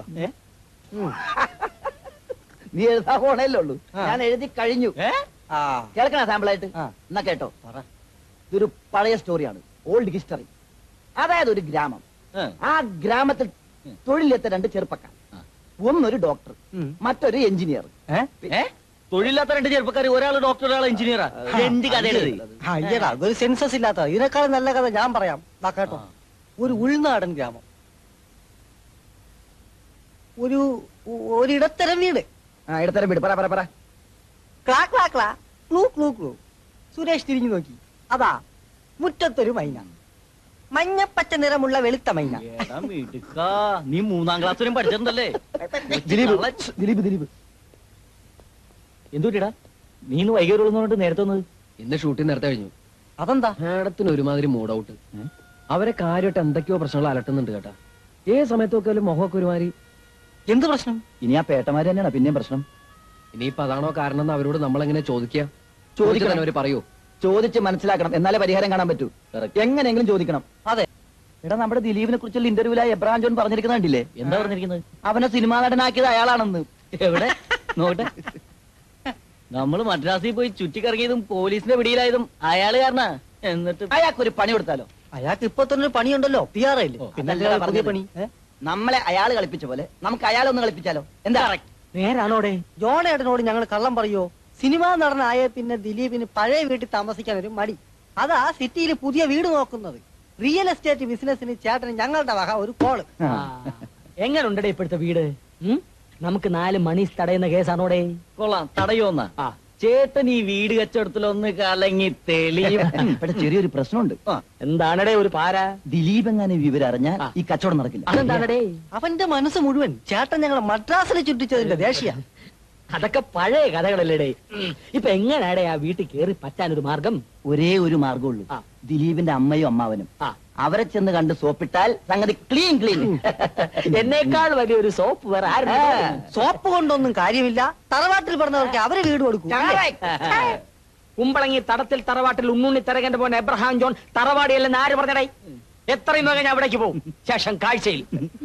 നീ എഴുതാൻ പോണല്ലേ ഉള്ളൂ, ഞാൻ എഴുതി കഴിഞ്ഞു. ആ കേൾക്കണ സാമ്പിളായിട്ട്? എന്നാ കേട്ടോ. ഇതൊരു പഴയ സ്റ്റോറിയാണ്, ഓൾഡ് ഹിസ്റ്ററി. അതായത് ഒരു ഗ്രാമം, ആ ഗ്രാമത്തിൽ തൊഴിലെത്ത രണ്ട് ചെറുപ്പക്കാർ. ഒന്നൊരു ഡോക്ടർ, മറ്റൊരു എഞ്ചിനീയർ. തൊഴിലില്ലാത്ത രണ്ട് ചെറുപ്പക്കാർ, ഒരാൾ ഡോക്ടർ, ഒരാൾ എഞ്ചിനീയറാ. എന്ത് കഥയാണ്? അയ്യടാ, അതൊരു സെൻസസ് ഇല്ലാത്ത. ഇതിനേക്കാളും നല്ല കഥ ഞാൻ പറയാം. ദാ കേട്ടോ. ഒരു ഉൾനാടൻ ഗ്രാമം, ഒരു ഒരിടത്തരം വീട്. ആ, ഇടത്തരം വീട്. പറ പറ പറ. ക്ലാ ക്ലാ ക്ലാ, ക്ലൂ ക്ലൂ ക്ലൂ. സുരേഷ് തിരിഞ്ഞു നോക്കി. അതാ മുറ്റത്തൊരു മൈന, മഞ്ഞപ്പച്ച നിറമുള്ള വെളുത്ത മൈന. നീ മൂന്നാം ക്ലാസ് വരെ പഠിച്ചിട്ടുണ്ടല്ലേ? ദിലീപ് ദിലീപ് ദിലീപ് എന്തുട്ടാ നീ ഇന്ന് വൈകിട്ട് നേരത്തെ വന്നത്? ഇന്ന് ഷൂട്ടിംഗ് നേരത്തെ കഴിഞ്ഞു. അതെന്താ? മാഡത്തിന് ഒരുമാതിരി മൂഡ് ഔട്ട്. അവരെ കാര്യമായിട്ട് എന്തൊക്കെയോ പ്രശ്നങ്ങൾ അലട്ടുന്നുണ്ട് കേട്ടാ. ഏത് സമയത്തൊക്കെ മുഖമൊക്കെ ഒരുമാതിരി. എന്ത് പ്രശ്നം? ഇനി ആ പേട്ടമാര് തന്നെയാണ് പിന്നെയും പ്രശ്നം. ഇനിയിപ്പോ അതാണോ കാരണം എന്ന് അവരോട് നമ്മളെങ്ങനെ ചോദിക്കുക? ചോദിക്കണം. അവര് പറയൂ. ചോദിച്ച് മനസ്സിലാക്കണം, എന്നാലേ പരിഹാരം കാണാൻ പറ്റൂ. എങ്ങനെയെങ്കിലും ചോദിക്കണം. അതെ. എടാ, നമ്മുടെ ദിലീപിനെ കുറിച്ചുള്ള ഇന്റർവ്യൂലായി എബ്രഹാം ജോൺ പറഞ്ഞിരിക്കുന്ന കണ്ടില്ലേ? എന്താ പറഞ്ഞിരിക്കുന്നത്? അവനെ സിനിമാ നടനാക്കിയത് അയാളാണെന്ന്. എവിടെ നോട്ടെ. നമ്മള് മദ്രാസിൽ പോയി ചുറ്റിക്കറങ്ങിയതും പോലീസിന്റെ പിടിയിലായതും അയാള് കാരണ. എന്നിട്ട് അയാൾക്കൊരു പണി കൊടുത്താലോ? അയാൾക്ക് ഇപ്പൊ തന്നെ ഒരു പണിയുണ്ടല്ലോ, പി ആർ അല്ലേ? അതല്ല പുതിയ പറഞ്ഞത്. പണി. നമ്മളെ അയാള് കളിപ്പിച്ച പോലെ നമുക്ക് അയാളെ ഒന്ന് കളിപ്പിച്ചാലോ? എന്താ? നേരാണോടെ? ജോണേട്ടനോട് ഞങ്ങൾ കള്ളം പറയോ? സിനിമാ നടനായ പിന്നെ ദിലീപിന് പഴയ വീട്ടിൽ താമസിക്കാൻ ഒരു മടി. അതാ സിറ്റിയിൽ പുതിയ വീട് നോക്കുന്നത്. റിയൽ എസ്റ്റേറ്റ് ബിസിനസിന് ചേട്ടന് ഞങ്ങളുടെ വക ഒരു കോള്. എങ്ങനുണ്ടേ ഇപ്പോഴത്തെ വീട്? നമുക്ക് നാല് മണി തടയുന്ന കേസാണോടെ? കൊള്ളാം, തടയോന്നാ. ചേട്ടൻ ഈ വീട് കച്ചവടത്തിലൊന്ന് കലങ്ങി തെളിയും. ഇവിടെ ചെറിയൊരു പ്രശ്നമുണ്ട്. എന്താണടേ ഒരു പാര? ദിലീപ് എങ്ങനെ വിവരം അറിഞ്ഞാൽ ഈ കച്ചവടം നടക്കില്ല. അതെന്താണടേ? അവന്റെ മനസ്സ് മുഴുവൻ ചേട്ടൻ ഞങ്ങളെ മദ്രാസിൽ ചുറ്റിച്ചതിന്റെ ദേഷ്യ. അതൊക്കെ പഴയ കഥകളല്ലേ. ഇപ്പൊ എങ്ങനെയാടേ ആ വീട്ടിൽ കേറി പറ്റാനൊരു മാർഗം? ഒരേ ഒരു മാർഗമുള്ളൂ. ദിലീപിന്റെ അമ്മയും അമ്മാവനും. ആ, അവരെ ചെന്ന് കണ്ട് സോപ്പിട്ടാൽ സംഗതി ക്ലീൻ ക്ലീൻ. എന്നേക്കാൾ വലിയൊരു സോപ്പ് വേറെ ആരും. സോപ്പ് കൊണ്ടൊന്നും കാര്യമില്ല. തറവാട്ടിൽ പറഞ്ഞവർക്ക് അവര് വീട് കൊടുക്കും. കുമ്പളങ്ങി തടത്തിൽ തറവാട്ടിൽ ഉണ്ണുണ്ണി തരകന്റെ പോൻ എബ്രഹാം ജോൺ തറവാടിയല്ലെന്ന് ആര് പറഞ്ഞടേ? എത്രയും വേഗം ഞാൻ അവിടേക്ക് പോകും. ശേഷം കാഴ്ചയിൽ.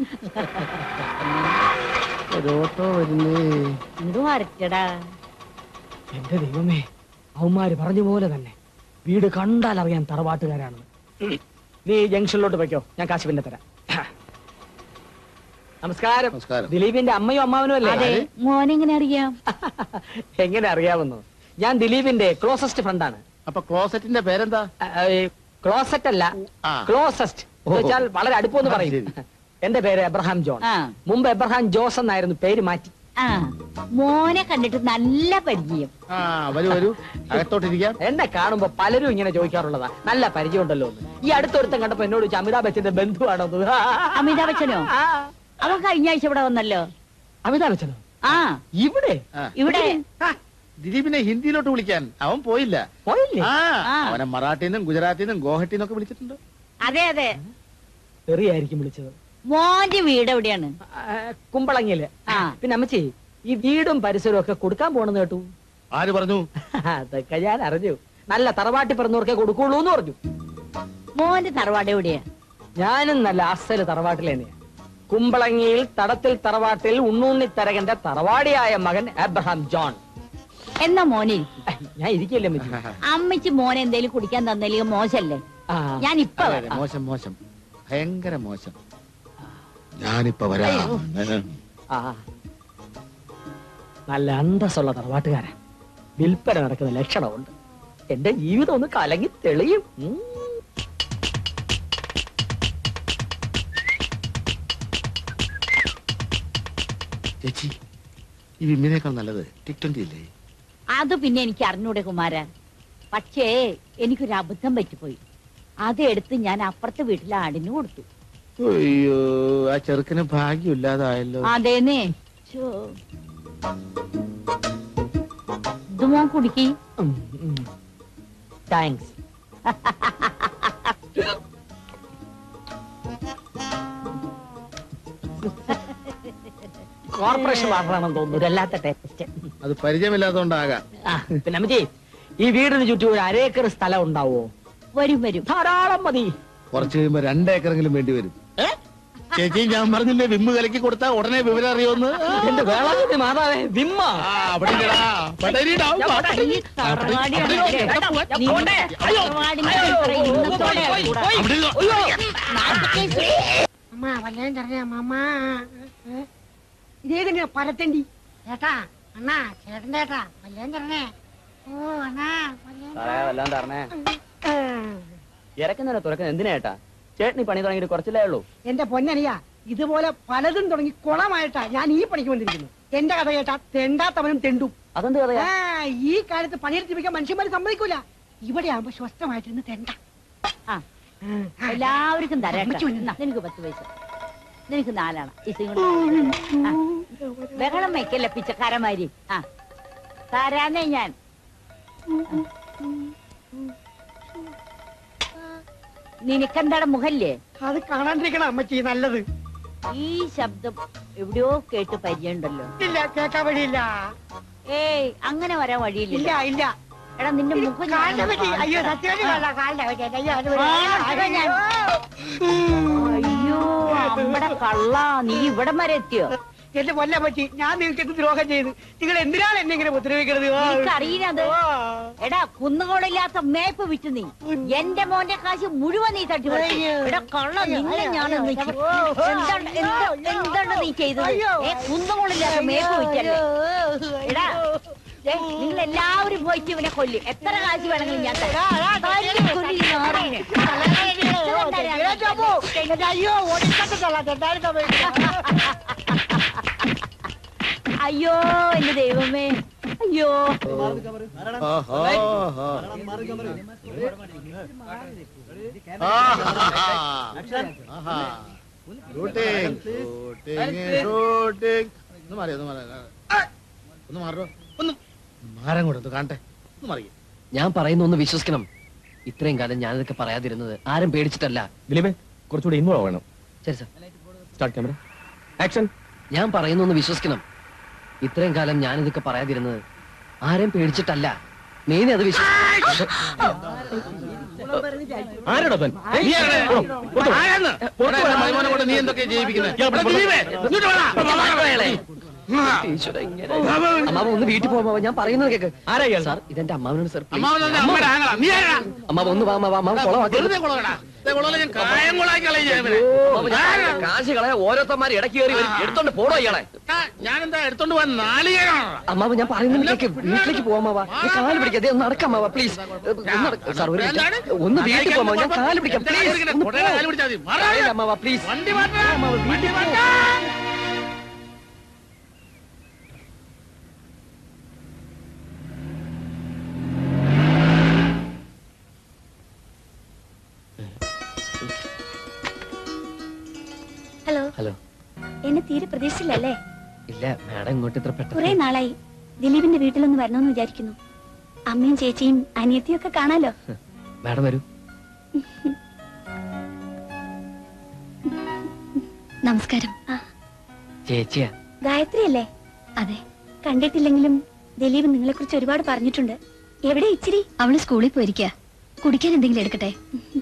എന്റെ ദൈവമേ, അവന്മാര് പറഞ്ഞ പോലെ തന്നെ വീട് കണ്ടാൽ അറിയാൻ തറവാട്ടുകാരാണെന്ന്. നീ ജംഗ്ഷനിലോട്ട് പോയിക്കോ, ഞാൻ കാശ് പിന്നെ തരാം. നമസ്കാരം. ദിലീപിന്റെ അമ്മയും അമ്മാവനും അല്ലേ? മോനെങ്ങനെ അറിയാം? എങ്ങനെ അറിയാമെന്നോ? ഞാൻ ദിലീപിന്റെ ക്ലോസസ്റ്റ് ഫ്രണ്ടാണ്. അപ്പൊ ക്ലോസറ്റിന്റെ പേരെന്താ? ക്ലോസറ്റ് അല്ല, ആ. ക്ലോസസ്റ്റ് വെച്ചാൽ വളരെ അടുപ്പമെന്ന് പറയും. എന്റെ പേര് എബ്രഹാം ജോൺ. ആ. മുമ്പ് എബ്രഹാം ജോസ് എന്നായിരുന്നു, പേര് മാറ്റി. ആ മോനെ കണ്ടിട്ട് നല്ല പരിചയം. ആ വരൂ വരൂ, അകത്തോട്ടിരിക്കാം. എന്നെ കാണുമ്പോ പലരും ഇങ്ങനെ ചോദിക്കാറുള്ളതാ, നല്ല പരിചയമുണ്ടല്ലോ എന്ന്. ഈ അടുത്തൊരുത്തം കണ്ടപ്പോ എന്നോട് ചോദിച്ചു അമിതാഭ് ബച്ചന്റെ ബന്ധുവാണോ? അമിതാഭ് ബച്ചനോ? അവൻ കഴിഞ്ഞ ആഴ്ച ഇവിടെ വന്നല്ലോ. അമിതാഭ് ബച്ചനോ? ആ ഇവിടെ ഇവിടെ ദിലീപിനെ ഹിന്ദിയിലോട്ട് വിളിക്കാൻ അവൻ പോയില്ല. പോയില്ലേ? ആ ആ. അവനെ മറാഠിന്നും ഗുജറാത്തിന്നും ഗോഹട്ടിന്നും ഒക്കെ വിളിച്ചിട്ടുണ്ട്. അതെ അതെ. ചെറിയായിരിക്കും വിളിച്ചത്. മോന്റെ വീട് എവിടെയാണ്? ആ, കുമ്പളങ്ങില്. ആ. പിന്നെ അമ്മച്ചി, ഈ വീടും പരിസരവും ഒക്കെ കൊടുക്കാൻ പോണെന്ന് കേട്ടു. ആര് പറഞ്ഞു? അതൊക്കെ ഞാൻ അറിഞ്ഞു. നല്ല തറവാട്ടി പിറന്നവർക്കെ കൊടുക്കുള്ളൂ എന്ന് പറഞ്ഞു. മോന്റെ തറവാട് എവിടെയാ? ഞാനും നല്ല അസല് തറവാട്ടിൽ തന്നെയാ. കുമ്പളങ്ങിയിൽ തടത്തിൽ തറവാട്ടിൽ ഉണ്ണുണ്ണി തരകന്റെ തറവാടിയായ മകൻ എബ്രഹാം ജോൺ. എന്നാ മോനെ ഇരിക്ക്. ഞാൻ ഇരിക്കല്ലേ അമ്മച്ചി? അമ്മച്ചി മോനെ എന്തേലും കുടിക്കാൻ തന്നില്ലെങ്കിൽ മോശല്ലേ? ആ. ഞാൻ ഇപ്പൊ അതെ, അതെ, മോശം മോശം, ഭയങ്കര മോശം. ഞാനിപ്പോ വരാം. ആ. നല്ല അന്തസ്സുള്ള തറവാട്ടുകാരൻ. വിൽപ്പന നടക്കുന്ന ലക്ഷണമുണ്ട്. എന്റെ ജീവിതം ഒന്ന് കലങ്ങി തെളിയും. ഉം. ചേച്ചി, ഈ വിമ്മിനേക്കാൾ നല്ലത് ടിക് ട്വന്റി ഇല്ലേ? അത് പിന്നെ എനിക്ക് അറിഞ്ഞൂടെ കുമാര. പക്ഷേ എനിക്കൊരു അബദ്ധം പറ്റിപ്പോയി. അതെടുത്ത് ഞാൻ അപ്പുറത്തെ വീട്ടിലെ ആടിന് കൊടുത്തു. അയ്യോ, ആ ചെറുക്കന് ഭാഗ്യമില്ലാതായല്ലോ. അതേന്നേ. ശോ. ഇത് മോൻ കുടിക്കി. ഉം, ഉം. താങ്ക്സ്. കോർപ്പറേഷൻ വാട്ടറാണെന്ന് തോന്നുന്നു, വല്ലാത്ത ടേസ്റ്റ്. അത് പരിചയമില്ലാത്തോണ്ടാകാം. ആ, പിന്നെ അമ്മച്ചി, ഈ വീടിന് ചുറ്റും ഒരു അരേക്കർ സ്ഥലം ഉണ്ടാവോ? വരും വരും. ധാരാളം മതി. കുറച്ച് കഴിയുമ്പോ രണ്ടേക്കറെങ്കിലും വേണ്ടി വരും. ചേച്ചി, ഞാൻ പറഞ്ഞില്ലേ വിമ്മ് കലക്കി കൊടുത്താ ഉടനെ വിവരം അറിയോന്ന്. എന്റെ വേളാങ്കണ്ണി മാതാവേ, വിമ്മ. ആ, അവിടെ ഇല്ലടാ. പടരിടാ, ഈ പടരി. തറവാടി അവിടെ ആണ്. ഇല്ല. എടാ, നീ പോട്ടെ. അയ്യോ. തറവാടിന്റെ അയ്യോ. ഇത്ര ഇന്നത്തോടെ പോയി, കൂടാ. പോയി. അവിടെ ഇല്ല. നാട്ടുകേസ്. അമ്മ വല്ലതും തരാം അമ്മ. ഇതേതന്നെ പരത്തണ്ടി ചേട്ടാ. അണ്ണാ ചേട്ടൻ ചേട്ടാ വല്ലതും തരണേ. ഓ അണ്ണാ വല്ലതും തരണേ. ഇറക്കുന്നതിനെ തുറക്കുന്ന എന്തിനാ ചേട്ടാ? ചേട്ടനി പണി തുടങ്ങിയിട്ട് കുറച്ചില്ലേ ഉള്ളൂ. എന്റെ പൊന്നനിയാ, ഇതുപോലെ പലതും തുടങ്ങി കുളമായിട്ടാ ഞാൻ ഈ പണിക്ക് വന്നിരിക്കുന്നു. എന്റെ കഥ കേട്ടാ തെണ്ടാത്തവനും തെണ്ടും. അതെന്ത് കഥയാ? ആ, ഈ കാലത്ത് പണിയെടുത്തിരിക്കാൻ മനുഷ്യന്മാര് സമ്മതിക്കൂല. ഇവിടെ ആവുമ്പോ സ്വസ്ഥമായിട്ടിരുന്ന് തെണ്ട. ആ, എല്ലാവർക്കും തരാം. അമ്മച്ചി വന്നു. എന്നാ, നിനക്ക് പത്ത് പൈസ, നിനക്ക് നാലാണ്. ബഹളം വെക്കല്ല പിച്ചക്കാരന്മാര്. ആ തരാന്നേ ഞാൻ. നിനക്കെന്താണ് മുഖല്ലേ? അത് കാണാണ്ടിരിക്കണം അമ്മച്ചി നല്ലത്. ഈ ശബ്ദം എവിടെയോ കേട്ട് പരിചയമുണ്ടല്ലോ. ഇല്ല, കേൾക്കാൻ വഴിയില്ല. ഏയ്, അങ്ങനെ വരാൻ വഴിയില്ല. ഇല്ല ഇല്ല. എടാ, നിന്റെ മുഖം ഞാൻ കാലിന്റെ പറ്റി. അയ്യോ സത്യം കാലിന്റെ പറ്റി. അയ്യോ അത് വരെ. അയ്യോ, അമ്മടെ കള്ള, നീ ഇവിടം വരെ എത്തിയോ? എന്റെ പൊന്നെ പറ്റി, ഞാൻ നിങ്ങൾക്ക് എന്ത് ദ്രോഹം ചെയ്ത്? നിങ്ങൾ എന്തിനാണ് എന്നെ ഇങ്ങനെ ഉപദ്രവിക്കുന്നത്? എനിക്കറിയില്ലത്. എടാ, കുന്നുകോളില്ലാത്ത മേപ്പ് വിറ്റു നീ എന്റെ മോന്റെ കാശ് മുഴുവൻ നീ തട്ടി. എടാ കള്ള, നിന്നെ ഞാൻ എന്താണ് എന്താണ് നീ ചെയ്തത്? ഏ, കുന്നുകോളില്ലാത്ത മേപ്പ് വിറ്റല്ലേ? എടാ, നിങ്ങൾ എല്ലാവരും പോയിട്ട് ഇവനെ കൊല്ലും. എത്ര കാശ് വേണമെങ്കിലും ഞാൻ തരാം. അയ്യോ അയ്യോ എന്റെ ദൈവമേ, അയ്യോ. ഒന്ന് മാറിയോ, ഒന്ന് മാറിയോ, ഒന്ന് മാറോ, ഒന്ന് മാറാൻ കൊടുത്തു കാണട്ടെ. ഒന്ന് മാറിയോ. ഞാൻ പറയുന്ന ഒന്ന് വിശ്വസിക്കണം. ഇത്രയും കാലം ഞാനിതൊക്കെ പറയാതിരുന്നത് ആരും പേടിച്ചിട്ടല്ല. ദിലീപേ, കുറച്ചുകൂടി ഇൻവോൾവ് ആവണം. ശരി സാർ. Start camera action. ഞാൻ പറയുന്ന ഒന്ന് വിശ്വസിക്കണം. ഇത്രയും കാലം ഞാനിതൊക്കെ പറയാതിരുന്നത് ആരും പേടിച്ചിട്ടല്ല. നീനെ അത് വിശ്വസിക്കും. ആരാടാ താൻ? നീ ആരാ? ആരാന്ന്? ഇവിടെ മൈമോനെ കൊണ്ട് നീ എന്തൊക്കെയാ ചെയ്യിപ്പിക്കുന്നത്? അമ്മാവ ഒന്ന് വീട്ടിൽ പോകാമോ? ഞാൻ പറയുന്നത് കേക്ക്. ആരാ സാർ? ഇതെന്റെ അമ്മാവനാണ് സാർ. അമ്മാവ ഒന്ന് വാ അമ്മാവ. അമ്മാവ കാശ് കളയാ ഓരോരുത്തന്മാര് ഇടയ്ക്ക് കയറി എടുത്തോണ്ട് പോടോ ഇയാളെ. ഞാനെന്താ എടുത്തോണ്ട് പോവാൻ നാളികേരാണ്. അമ്മാവ ഞാൻ പറയുന്നത് കേക്ക്. വീട്ടിലേക്ക് പോവാമാവാ. കാല് പിടിക്കാം. അതേ ഒന്ന് നടക്കാമാവാ പ്ലീസ്. സാർ ഒരു ഒന്ന് വീട്ടിൽ പോകാമോ? ഞാൻ കാല് പിടിക്കാം പ്ലീസ്. അമ്മാവ പ്ലീസ്. അമ്മാവ വീട്ടിൽ പോ. Hello hello. എന്നെ തീരെ പ്രതീക്ഷിച്ചില്ലല്ലേ? ഇല്ല മാഡം ഇങ്ങോട്ട് ഇത്ര പെട്ടെന്ന്. കുറെ നാളായി ദിലീപിന്റെ വീട്ടിലൊന്ന് വരണമെന്ന് വിചാരിക്കുന്നു. അമ്മയും ചേച്ചിയും അനിയത്തിയും ഒക്കെ കാണാലോ. മാഡം വരൂ. നമസ്കാരം. ചേച്ചിയാ? ഗായത്രി അല്ലേ? അതെ. കണ്ടിട്ടില്ലെങ്കിലും ദിലീപ് നിങ്ങളെ കുറിച്ച് ഒരുപാട് പറഞ്ഞിട്ടുണ്ട്. എവിടെ ഇച്ചിരി? അവള് സ്കൂളിൽ പോയിരിക്കുക. കുടിക്കാൻ എന്തെങ്കിലും എടുക്കട്ടെ?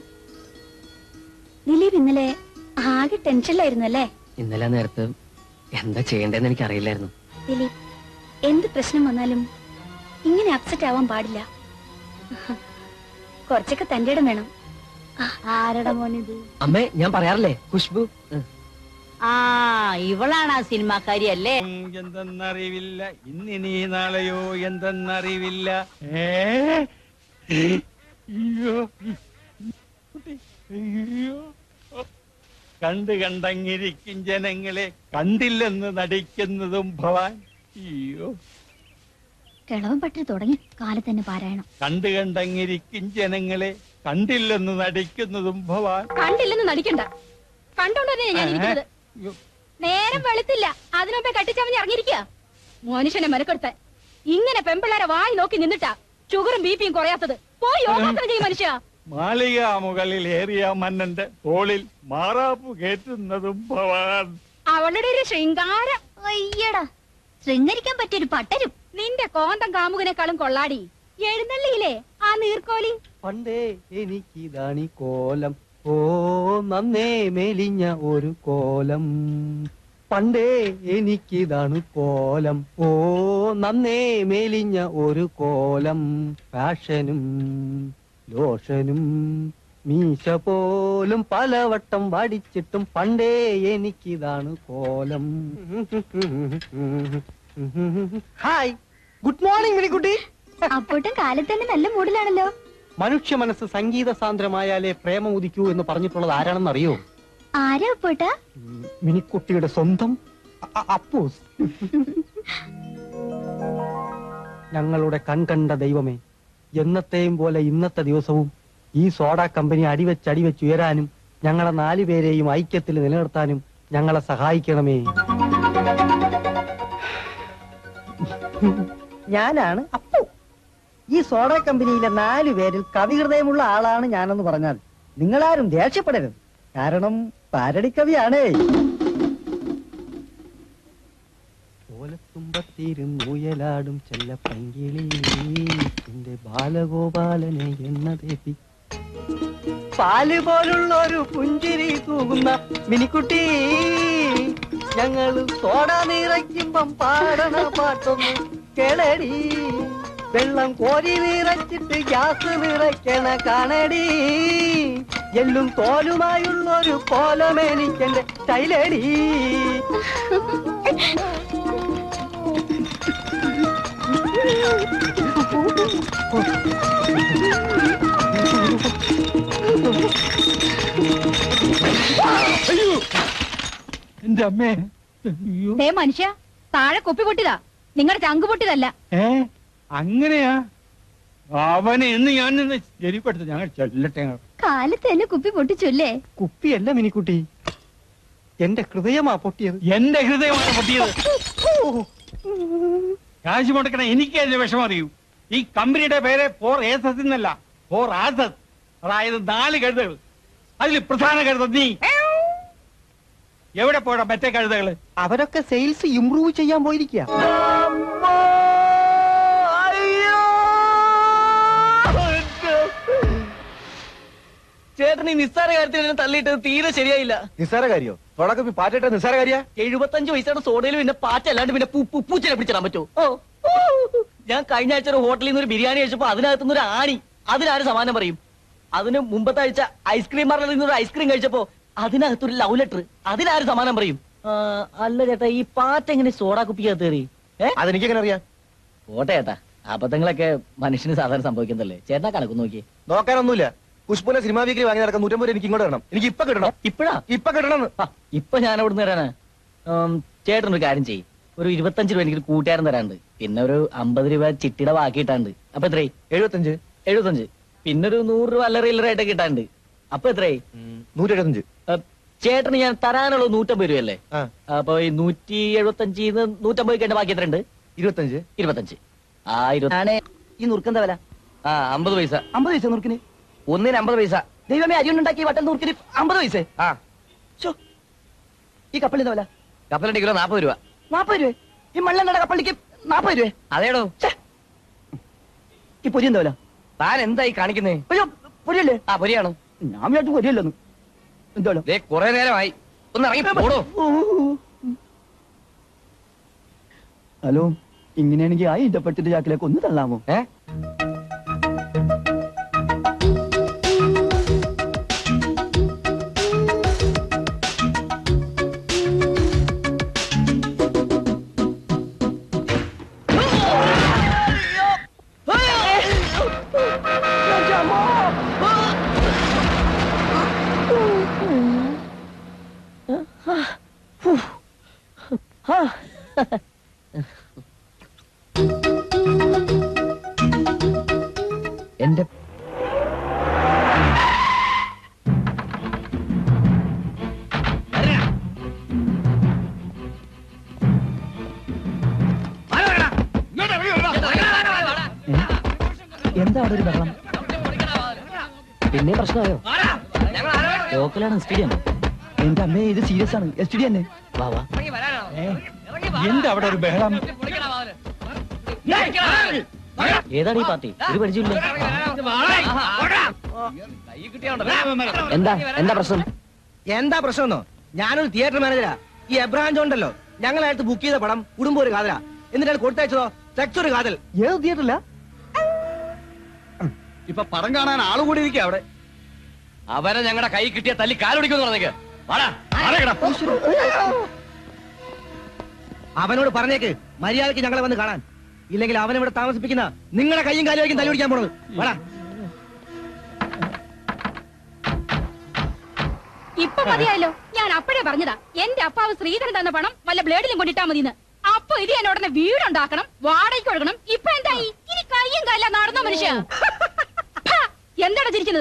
ദിലീപ് ഇന്നലെ ആകെ ടെൻഷനിലായിരുന്നു അല്ലേ? ഇന്നലെ നേരത്ത് എന്താ ചെയ്യേണ്ടതെന്ന് എനിക്ക് അറിയില്ലായിരുന്നു. ദിലീപ്, എന്ത് പ്രശ്നം വന്നാലും ഇങ്ങനെ അപ്സെറ്റ് ആവാൻ പാടില്ല. കുറച്ചൊക്കെ തന്റെ ഇടം വേണം. ആരുടെ മോനിത്? അമ്മേ ഞാൻ പറയാറില്ലേ, ഖുഷ്ബു. ആ ഇവളാണ് ആ സിനിമാക്കാരി അല്ലേ? എന്തെന്നറിവില്ല ഇന്നിനി നാളെയോ എന്തെന്നറിവില്ല. കണ്ട് കണ്ടങ്ങിരിക്കും ജനങ്ങളെ കണ്ടില്ലെന്ന് നടിക്കുന്നതും ഭവാൻ. അയ്യോ, കിളവൻ പട്ടി തുടങ്ങി കാലത്ത് തന്നെ പാരായണം. കണ്ട് കണ്ടങ്ങിരിക്കും ജനങ്ങളെ കണ്ടില്ലെന്ന് നടിക്കുന്നതും ഭവാൻ. കണ്ടില്ലെന്ന് നടിക്കണ്ട, കണ്ടോണ്ടേ ഞാൻ ഇരിക്കുന്നത്. നേരം വെളുത്തില്ല, അതിനൊപ്പം കട്ടിച്ചവഞ്ഞ് ഇറങ്ങിയിരിക്കുക. മനുഷ്യനെ മെനക്കെടുത്ത ഇങ്ങനെ പെമ്പിള്ളാരെ വായി നോക്കി നിന്നിട്ടാ ഷുഗറും ബി പിയും കുറയാത്തത്. പോയി യോഗാസനം ചെയ്യും മനുഷ്യ. മാളിക മുകളിൽ ഏറിയ മന്നന്റെ തോളിൽ മാറാപ്പ് കേറ്റുന്നതും ഭവാൻ. അവളുടെ ഒരു ശൃംഗാരം. അയ്യടാ, ശൃംഗരിക്കാൻ പറ്റിയൊരു പട്ടരും. നിന്റെ കോന്തം കാമുകനെക്കാളും കൊള്ളാടി. എഴുന്നള്ളിയില്ലേ ആ നീർക്കോലി? പണ്ടേ എനിക്കിതാണി കോലം, ഓ നന്നേ മെലിഞ്ഞ ഒരു കോലം. പണ്ടേ എനിക്കിതാണ് കോലം, ഓ നന്നേ മെലിഞ്ഞ ഒരു കോലം. ഫാഷനും ലോഷനും മീശ പോലും പലവട്ടം വടിച്ചിട്ടും പണ്ടേ എനിക്കിതാണ് കോലം. Hi, good morning Minikutty. അപ്പോട്ടും കാലത്ത് തന്നെ നല്ല മൂഡിലാണല്ലോ. മനുഷ്യ മനസ്സ് സംഗീത സാന്ദ്രമായാലേ പ്രേമം ഉദിക്കൂ എന്ന് പറഞ്ഞിട്ടുള്ളത് ആരാണെന്ന് അറിയോ? ആരാ അപ്പോട്ടാ? മിനിക്കുട്ടിയുടെ സ്വന്തം അപ്പൂസ്. ഞങ്ങളുടെ കൺകണ്ട ദൈവമേ, എന്നത്തെയും പോലെ ഇന്നത്തെ ദിവസവും ഈ സോഡ കമ്പനി അടിവെച്ചടിവെച്ചുയരാനും ഞങ്ങളെ നാലുപേരെയും ഐക്യത്തിൽ നിലനിർത്താനും ഞങ്ങളെ സഹായിക്കണമേ. ഞാനാണ് അപ്പു. ഈ സോഡ കമ്പനിയിലെ നാലു പേരിൽ കവിഹൃദയമുള്ള ആളാണ് ഞാനെന്ന് പറഞ്ഞാൽ നിങ്ങളാരും ദേഷ്യപ്പെടരുത്. കാരണം പാരടിക്കവിയാണേ. ഓലത്തുമ്പത്തിരുന്നുയലാടും ചെല്ല പങ്കിളി എന്റെ ബാലഗോപാലനെ എന്നതേപ്പി. പാല് പോലുള്ള ഒരു പുഞ്ചിരി തൂകുന്ന മിനിക്കുട്ടി, ഞങ്ങള് സോഡ നിറയ്ക്കുമ്പം പാടണ പാട്ടൊന്ന് കേളടി. വെള്ളം കോരി നിറച്ചിട്ട് ഗ്യാസ് നിറയ്ക്കണ കാണടി. എല്ലും തോലുമായുള്ളൊരു കോലമെനിക്കെന്റെ സ്റ്റൈലടി. എന്റെ അമ്മേ, മനുഷ്യ താഴെ കൊപ്പി പൊട്ടിയതാ, നിങ്ങളുടെ ചങ്ക് പൊട്ടിയതല്ല. ഏ അങ്ങനെയാ? അവനെ എന്ന് ഞാൻ നിന്ന് ശരിപ്പെടുത്തു. ഞങ്ങൾ ചെല്ലട്ടെ. കാലത്ത് തന്നെ കുപ്പി പൊട്ടിച്ചല്ലേ? കുപ്പിയല്ല മിനിക്കുട്ടി, എന്റെ ഹൃദയമാ പൊട്ടിയത്. എന്റെ ഹൃദയമാണ് പൊട്ടിയത്. കാശ് മുടക്കണ എനിക്ക് അതിന്റെ വിഷമം അറിയൂ. ഈ കമ്പനിയുടെ പേര് ഫോർ ഏസസ് എന്നല്ല, ഫോർ ആസസ്. അതായത് നാല് കഴുതകൾ. അതിൽ പ്രധാന കഴുത നീ. എവിടെ പോടാ മറ്റേ കഴുതകള്? അവരൊക്കെ സെയിൽസ് ഇംപ്രൂവ് ചെയ്യാൻ പോയിരിക്കുക. ചേട്ടൻ ഈ നിസ്സാര കാര്യത്തിൽ എന്നെ തള്ളിയിട്ടത് തീരെ ശരിയായില്ല. നിസ്സാര കാര്യോ? തുടക്കം പാറ്റിട്ട നിസ്സാര കാര്യ? എഴുപത്തഞ്ച് വയസ്സാണ് സോഡയിൽ പിന്നെ പാറ്റ അല്ലാണ്ട് പിന്നെ പൂച്ചനെ പിടിച്ചിടാൻ പറ്റുമോ? ഓ ഞാൻ കഴിഞ്ഞ ആഴ്ച ഒരു ഹോട്ടലിൽ നിന്ന് ഒരു ബിരിയാണി കഴിച്ചപ്പോ അതിനകത്തുനിന്ന് ഒരു ആണി. അതിനാര് സമാനം പറയും? അതിന് മുമ്പത്തെ ആഴ്ച ഐസ്ക്രീം പാർലറിൽ നിന്ന് ഒരു ഐസ്ക്രീം കഴിച്ചപ്പോ അതിനകത്തൊരു ലവ് ലെറ്റർ. അതിനാര് സമാനം പറയും? അല്ല ചേട്ടാ, ഈ പാറ്റ എങ്ങനെ സോഡാ കുപ്പിക്കകത്ത് കയറി? അതെനിക്ക് എങ്ങനെ അറിയാം? പോട്ടെ ചേട്ടാ, അബദ്ധങ്ങളൊക്കെ മനുഷ്യന് സാധാരണ സംഭവിക്കുന്നതല്ലേ. ചേട്ടാ കണക്ക് നോക്കി. നോക്കാനൊന്നുമില്ല. പുഷ്പനെ സിനിമാ വീക്കിൽ വാങ്ങി നടക്കാൻ നൂറ്റമ്പത് എനിക്ക് ഇങ്ങോട്ട് തരണം. എനിക്ക് ഇപ്പൊ കിട്ടണം. ഇപ്പഴാ? ഇപ്പൊ കിട്ടണം. ഇപ്പൊ ഞാൻ അവിടെ നിന്ന് തരാനാ? ചേട്ടൻ ഒരു കാര്യം ചെയ്യും, ഒരു ഇരുപത്തഞ്ച് രൂപ എനിക്ക് കൂട്ടുകാരൻ തരാണ്ട്, പിന്നെ ഒരു അമ്പത് രൂപ ചിട്ടിയുടെ ബാക്കിയിട്ടാണ്ട്. അപ്പൊ എത്രയായി? എഴുപത്തഞ്ച്. എഴുപത്തഞ്ച് പിന്നെ ഒരു നൂറ് രൂപ അല്ലറ ഇല്ലറായിട്ട് കിട്ടാണ്ട്. അപ്പൊ എത്രയായി? നൂറ്റി എഴുപത്തഞ്ച്. ചേട്ടന് ഞാൻ തരാനുള്ളത് നൂറ്റമ്പത് രൂപയല്ലേ? അപ്പൊ ഈ നൂറ്റി എഴുപത്തഞ്ചിന്ന് നൂറ്റമ്പത് കേട്ട ബാക്കി എത്ര ഉണ്ട്? ഇരുപത്തഞ്ച്. ഇരുപത്തഞ്ച് ആ ഇരുപത്തി ഈ നുറുക്കെന്താ വില? ആ അമ്പത് പൈസ. അമ്പത് പൈസ നുറുക്കിന്? ഒന്നിന് അമ്പത് പൈസ. ദൈവമേ, അരിയുണ്ടാക്കി വട്ടം നുറുക്കിന് അമ്പത് പൈസ. ആ ഈ കപ്പലിന്റെ വില? കപ്പലിന്റെ കിലോ നാപ്പത് രൂപ. നാപ്പത് രൂപ? ഈ മണ്ണെണ്ണയുടെ കപ്പലിക്ക് നാപ്പത് രൂപ? അതേടോ. ഈ പൊരി എന്താ വില? താൻ എന്തായി കാണിക്കുന്നേ? അയ്യോ, പൊരിയല്ലേ? ആ പൊരിയാണ്. ഞാൻ വിചാരിച്ചു പൊരിയല്ലെന്ന്. എന്താ കുറെ നേരമായി, ഒന്ന് ഇറങ്ങി പോടോ. ഹലോ, ഇങ്ങനെയാണെങ്കിൽ ആ ഇടപെട്ടിട്ട് ചാക്കിലേക്ക് ഒന്ന് തള്ളാമോ? ഏ എന്റെ എന്താ അവിടെ ഒരു ബഹളം? പിന്നെ പ്രശ്നമായോ? ലോക്കലാണ്, എസ് ടി ഡി ആണ്. എന്റെ അമ്മേ, ഇത് സീരിയസ് ആണ്. എസ് ടി ഡി തന്നെ. വാ വാ. എന്താ അവിടെ ഒരു ബഹളം? ഏതാണ് ഈ പാർട്ടി? ഒരു പരിചയമില്ല. എന്താ എന്താ പ്രശ്നം? എന്താ പ്രശ്നമെന്നോ? ഞാനൊരു തിയേറ്റർ മാനേജരാ. ഈ എബ്രഹാം ജോൺ ഉണ്ടല്ലോ, ഞങ്ങളായിട്ട് ബുക്ക് ചെയ്ത പടം കുടുംബം ഒരു കാതലാ. എന്നിട്ട് കൊടുത്തയച്ചതോ സെക്സ് ഒരു കാതൽ. ഏത് തിയേറ്ററില്ല? ഇപ്പൊ പടം കാണാൻ ആള് കൂടി ഇരിക്കുക അവിടെ. അവരെ ഞങ്ങളുടെ കൈ കിട്ടിയ തല്ലി കാലൊടിക്കുന്നു പറഞ്ഞേക്ക്. അവനോട് പറഞ്ഞേക്ക് മര്യാദക്ക് ഞങ്ങളെ വന്ന് കാണാൻ. ഇല്ലെങ്കിൽ അവനിവിടെ താമസിപ്പിക്കുന്ന നിങ്ങളുടെ കൈയും കാലുമായിരിക്കും തല്ലി പിടിക്കാൻ പോണത്. വേടാ. ഇപ്പൊ മതിയായല്ലോ. ഞാൻ അപ്പോഴേ പറഞ്ഞതാ, എന്റെ അപ്പാവ് ശ്രീധരൻ തന്ന പണം വല്ല ബ്ലേഡിലും കൊണ്ടിട്ടാ മതിന്ന്. അപ്പൊ ഇത് ഞാൻ ഉടനെ വീടുണ്ടാക്കണം, വാടകയ്ക്ക് കൊടുക്കണം. ഇപ്പൊ എന്തായി? ഇനി കയ്യും കാല നടന്നോ മനുഷ്യ? എന്താണ് ചിരിക്കുന്നത്?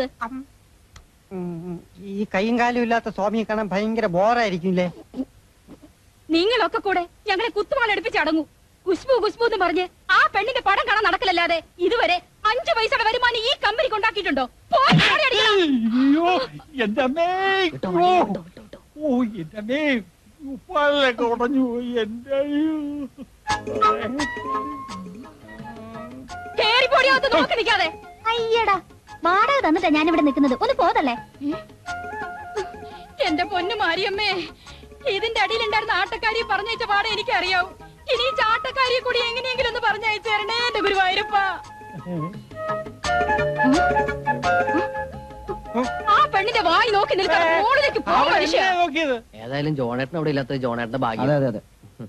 ഈ കൈയും കാലും ഇല്ലാത്ത സ്വാമിയെ കാണാൻ ഭയങ്കര ബോറായിരിക്കില്ലേ? നിങ്ങളൊക്കെ കൂടെ ഞങ്ങളെ കുത്തുവാൾ എടുപ്പിച്ച് അടങ്ങൂ. കുശ്ബു കുശ്ബു എന്ന് പറഞ്ഞ് ആ പെണ്ണിന്റെ പടം കാണാൻ നടക്കലല്ലാതെ ഇതുവരെ അഞ്ചു പൈസയുടെ വരുമാനം ഈ കമ്പനി കൊണ്ടാക്കിയിട്ടുണ്ടോ? നോക്കി നിൽക്കാതെ. അയ്യടാ, വാടക തന്നിട്ടാ ഞാനിവിടെ നിൽക്കുന്നത്. ഒന്ന് പോതല്ലേ? എന്റെ പൊന്നു മാരിയമ്മേ, ഇതിന്റെ അടിയിലുണ്ടായിരുന്ന ആട്ടക്കാരിയെ പറഞ്ഞയച്ച പാടെ എനിക്കറിയാവൂ. ഇനി ഈ ചാട്ടക്കാരിയെ കൂടി എങ്ങനെയെങ്കിലും ഒന്ന് പറഞ്ഞയച്ചു തരണേ എന്റെ ഗുരുവായൂരപ്പ. ആ പെണ്ണിന്റെ വായി നോക്കി നിൽക്കാൻ മോളിലേക്ക് പോകും മനുഷ്യ. ഏതായാലും ജോണേട്ടൻ അവിടെ ഇല്ലാത്ത ജോണേട്ടന്റെ ഭാഗ്യം. അതെ അതെ അതെ.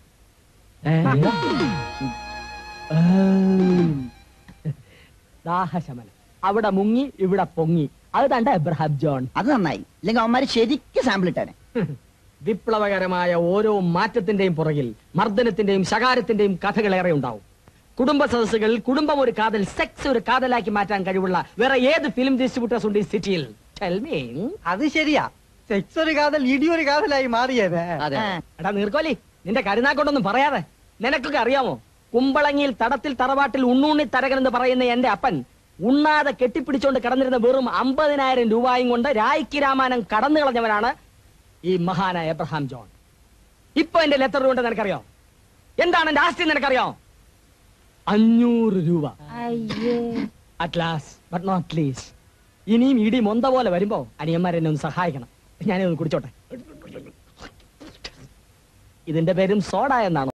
ദാഹശമനം. അവിടെ മുങ്ങി ഇവിടെ പൊങ്ങി. അത് തണ്ട എബ്രഹാം ജോൺ. അത് നന്നായി. ഇല്ലെങ്കിൽ അവന്മാര് ശരിക്കും സാമ്പിൾ ഇട്ടാനെ. വിപ്ലവകരമായ ഓരോ മാറ്റത്തിന്റെയും പുറകിൽ മർദ്ദനത്തിന്റെയും ശകാരത്തിന്റെയും കഥകളേറെ ഉണ്ടാവും. കുടുംബ സദസ്സുകൾ കുടുംബം ഒരു കാതൽ, സെക്സ് ഒരു കാതലാക്കി മാറ്റാൻ കഴിവുള്ള വേറെ ഏത് ഫിലിം ഡിസ്ട്രിബ്യൂട്ടേഴ്സ് ഉണ്ട് ഈ സിറ്റിയിൽ? അത് ശരിയാ, സെക്സ് ഒരു കാതൽ ഇടി ഒരു കാതലായി മാറിയത്. എടാ നീർക്കോലി, നിന്റെ കരുനാക്കൊണ്ടൊന്നും പറയാതെ. നിനക്കൊക്കെ അറിയാമോ, കുമ്പളങ്ങിയിൽ തടത്തിൽ തറവാട്ടിൽ ഉണ്ണൂണ്ണി തരകൻ എന്ന് പറയുന്ന എന്റെ അപ്പൻ ഉണ്ണാതെ കെട്ടിപ്പിടിച്ചോണ്ട് കിടന്നിരുന്ന വെറും അമ്പതിനായിരം രൂപയും കൊണ്ട് രായ്ക്ക് രാമാനം കടന്നു കളഞ്ഞവനാണ് ഈ മഹാനായ എബ്രഹാം ജോൺ. ഇപ്പൊ എന്റെ ലെറ്റർ കൊണ്ട് നിനക്കറിയോ എന്താണ് എന്റെ ആസ്തി? നിനക്കറിയോ? അഞ്ഞൂറ് രൂപ. At last but not least, ഇനിയും ഇടി മൊന്ത പോലെ വരുമ്പോ അനിയന്മാരെന്നെ ഒന്ന് സഹായിക്കണം. ഞാനിതൊന്ന് കുടിച്ചോട്ടെ. ഇതിന്റെ പേരും സോഡ എന്നാണോ?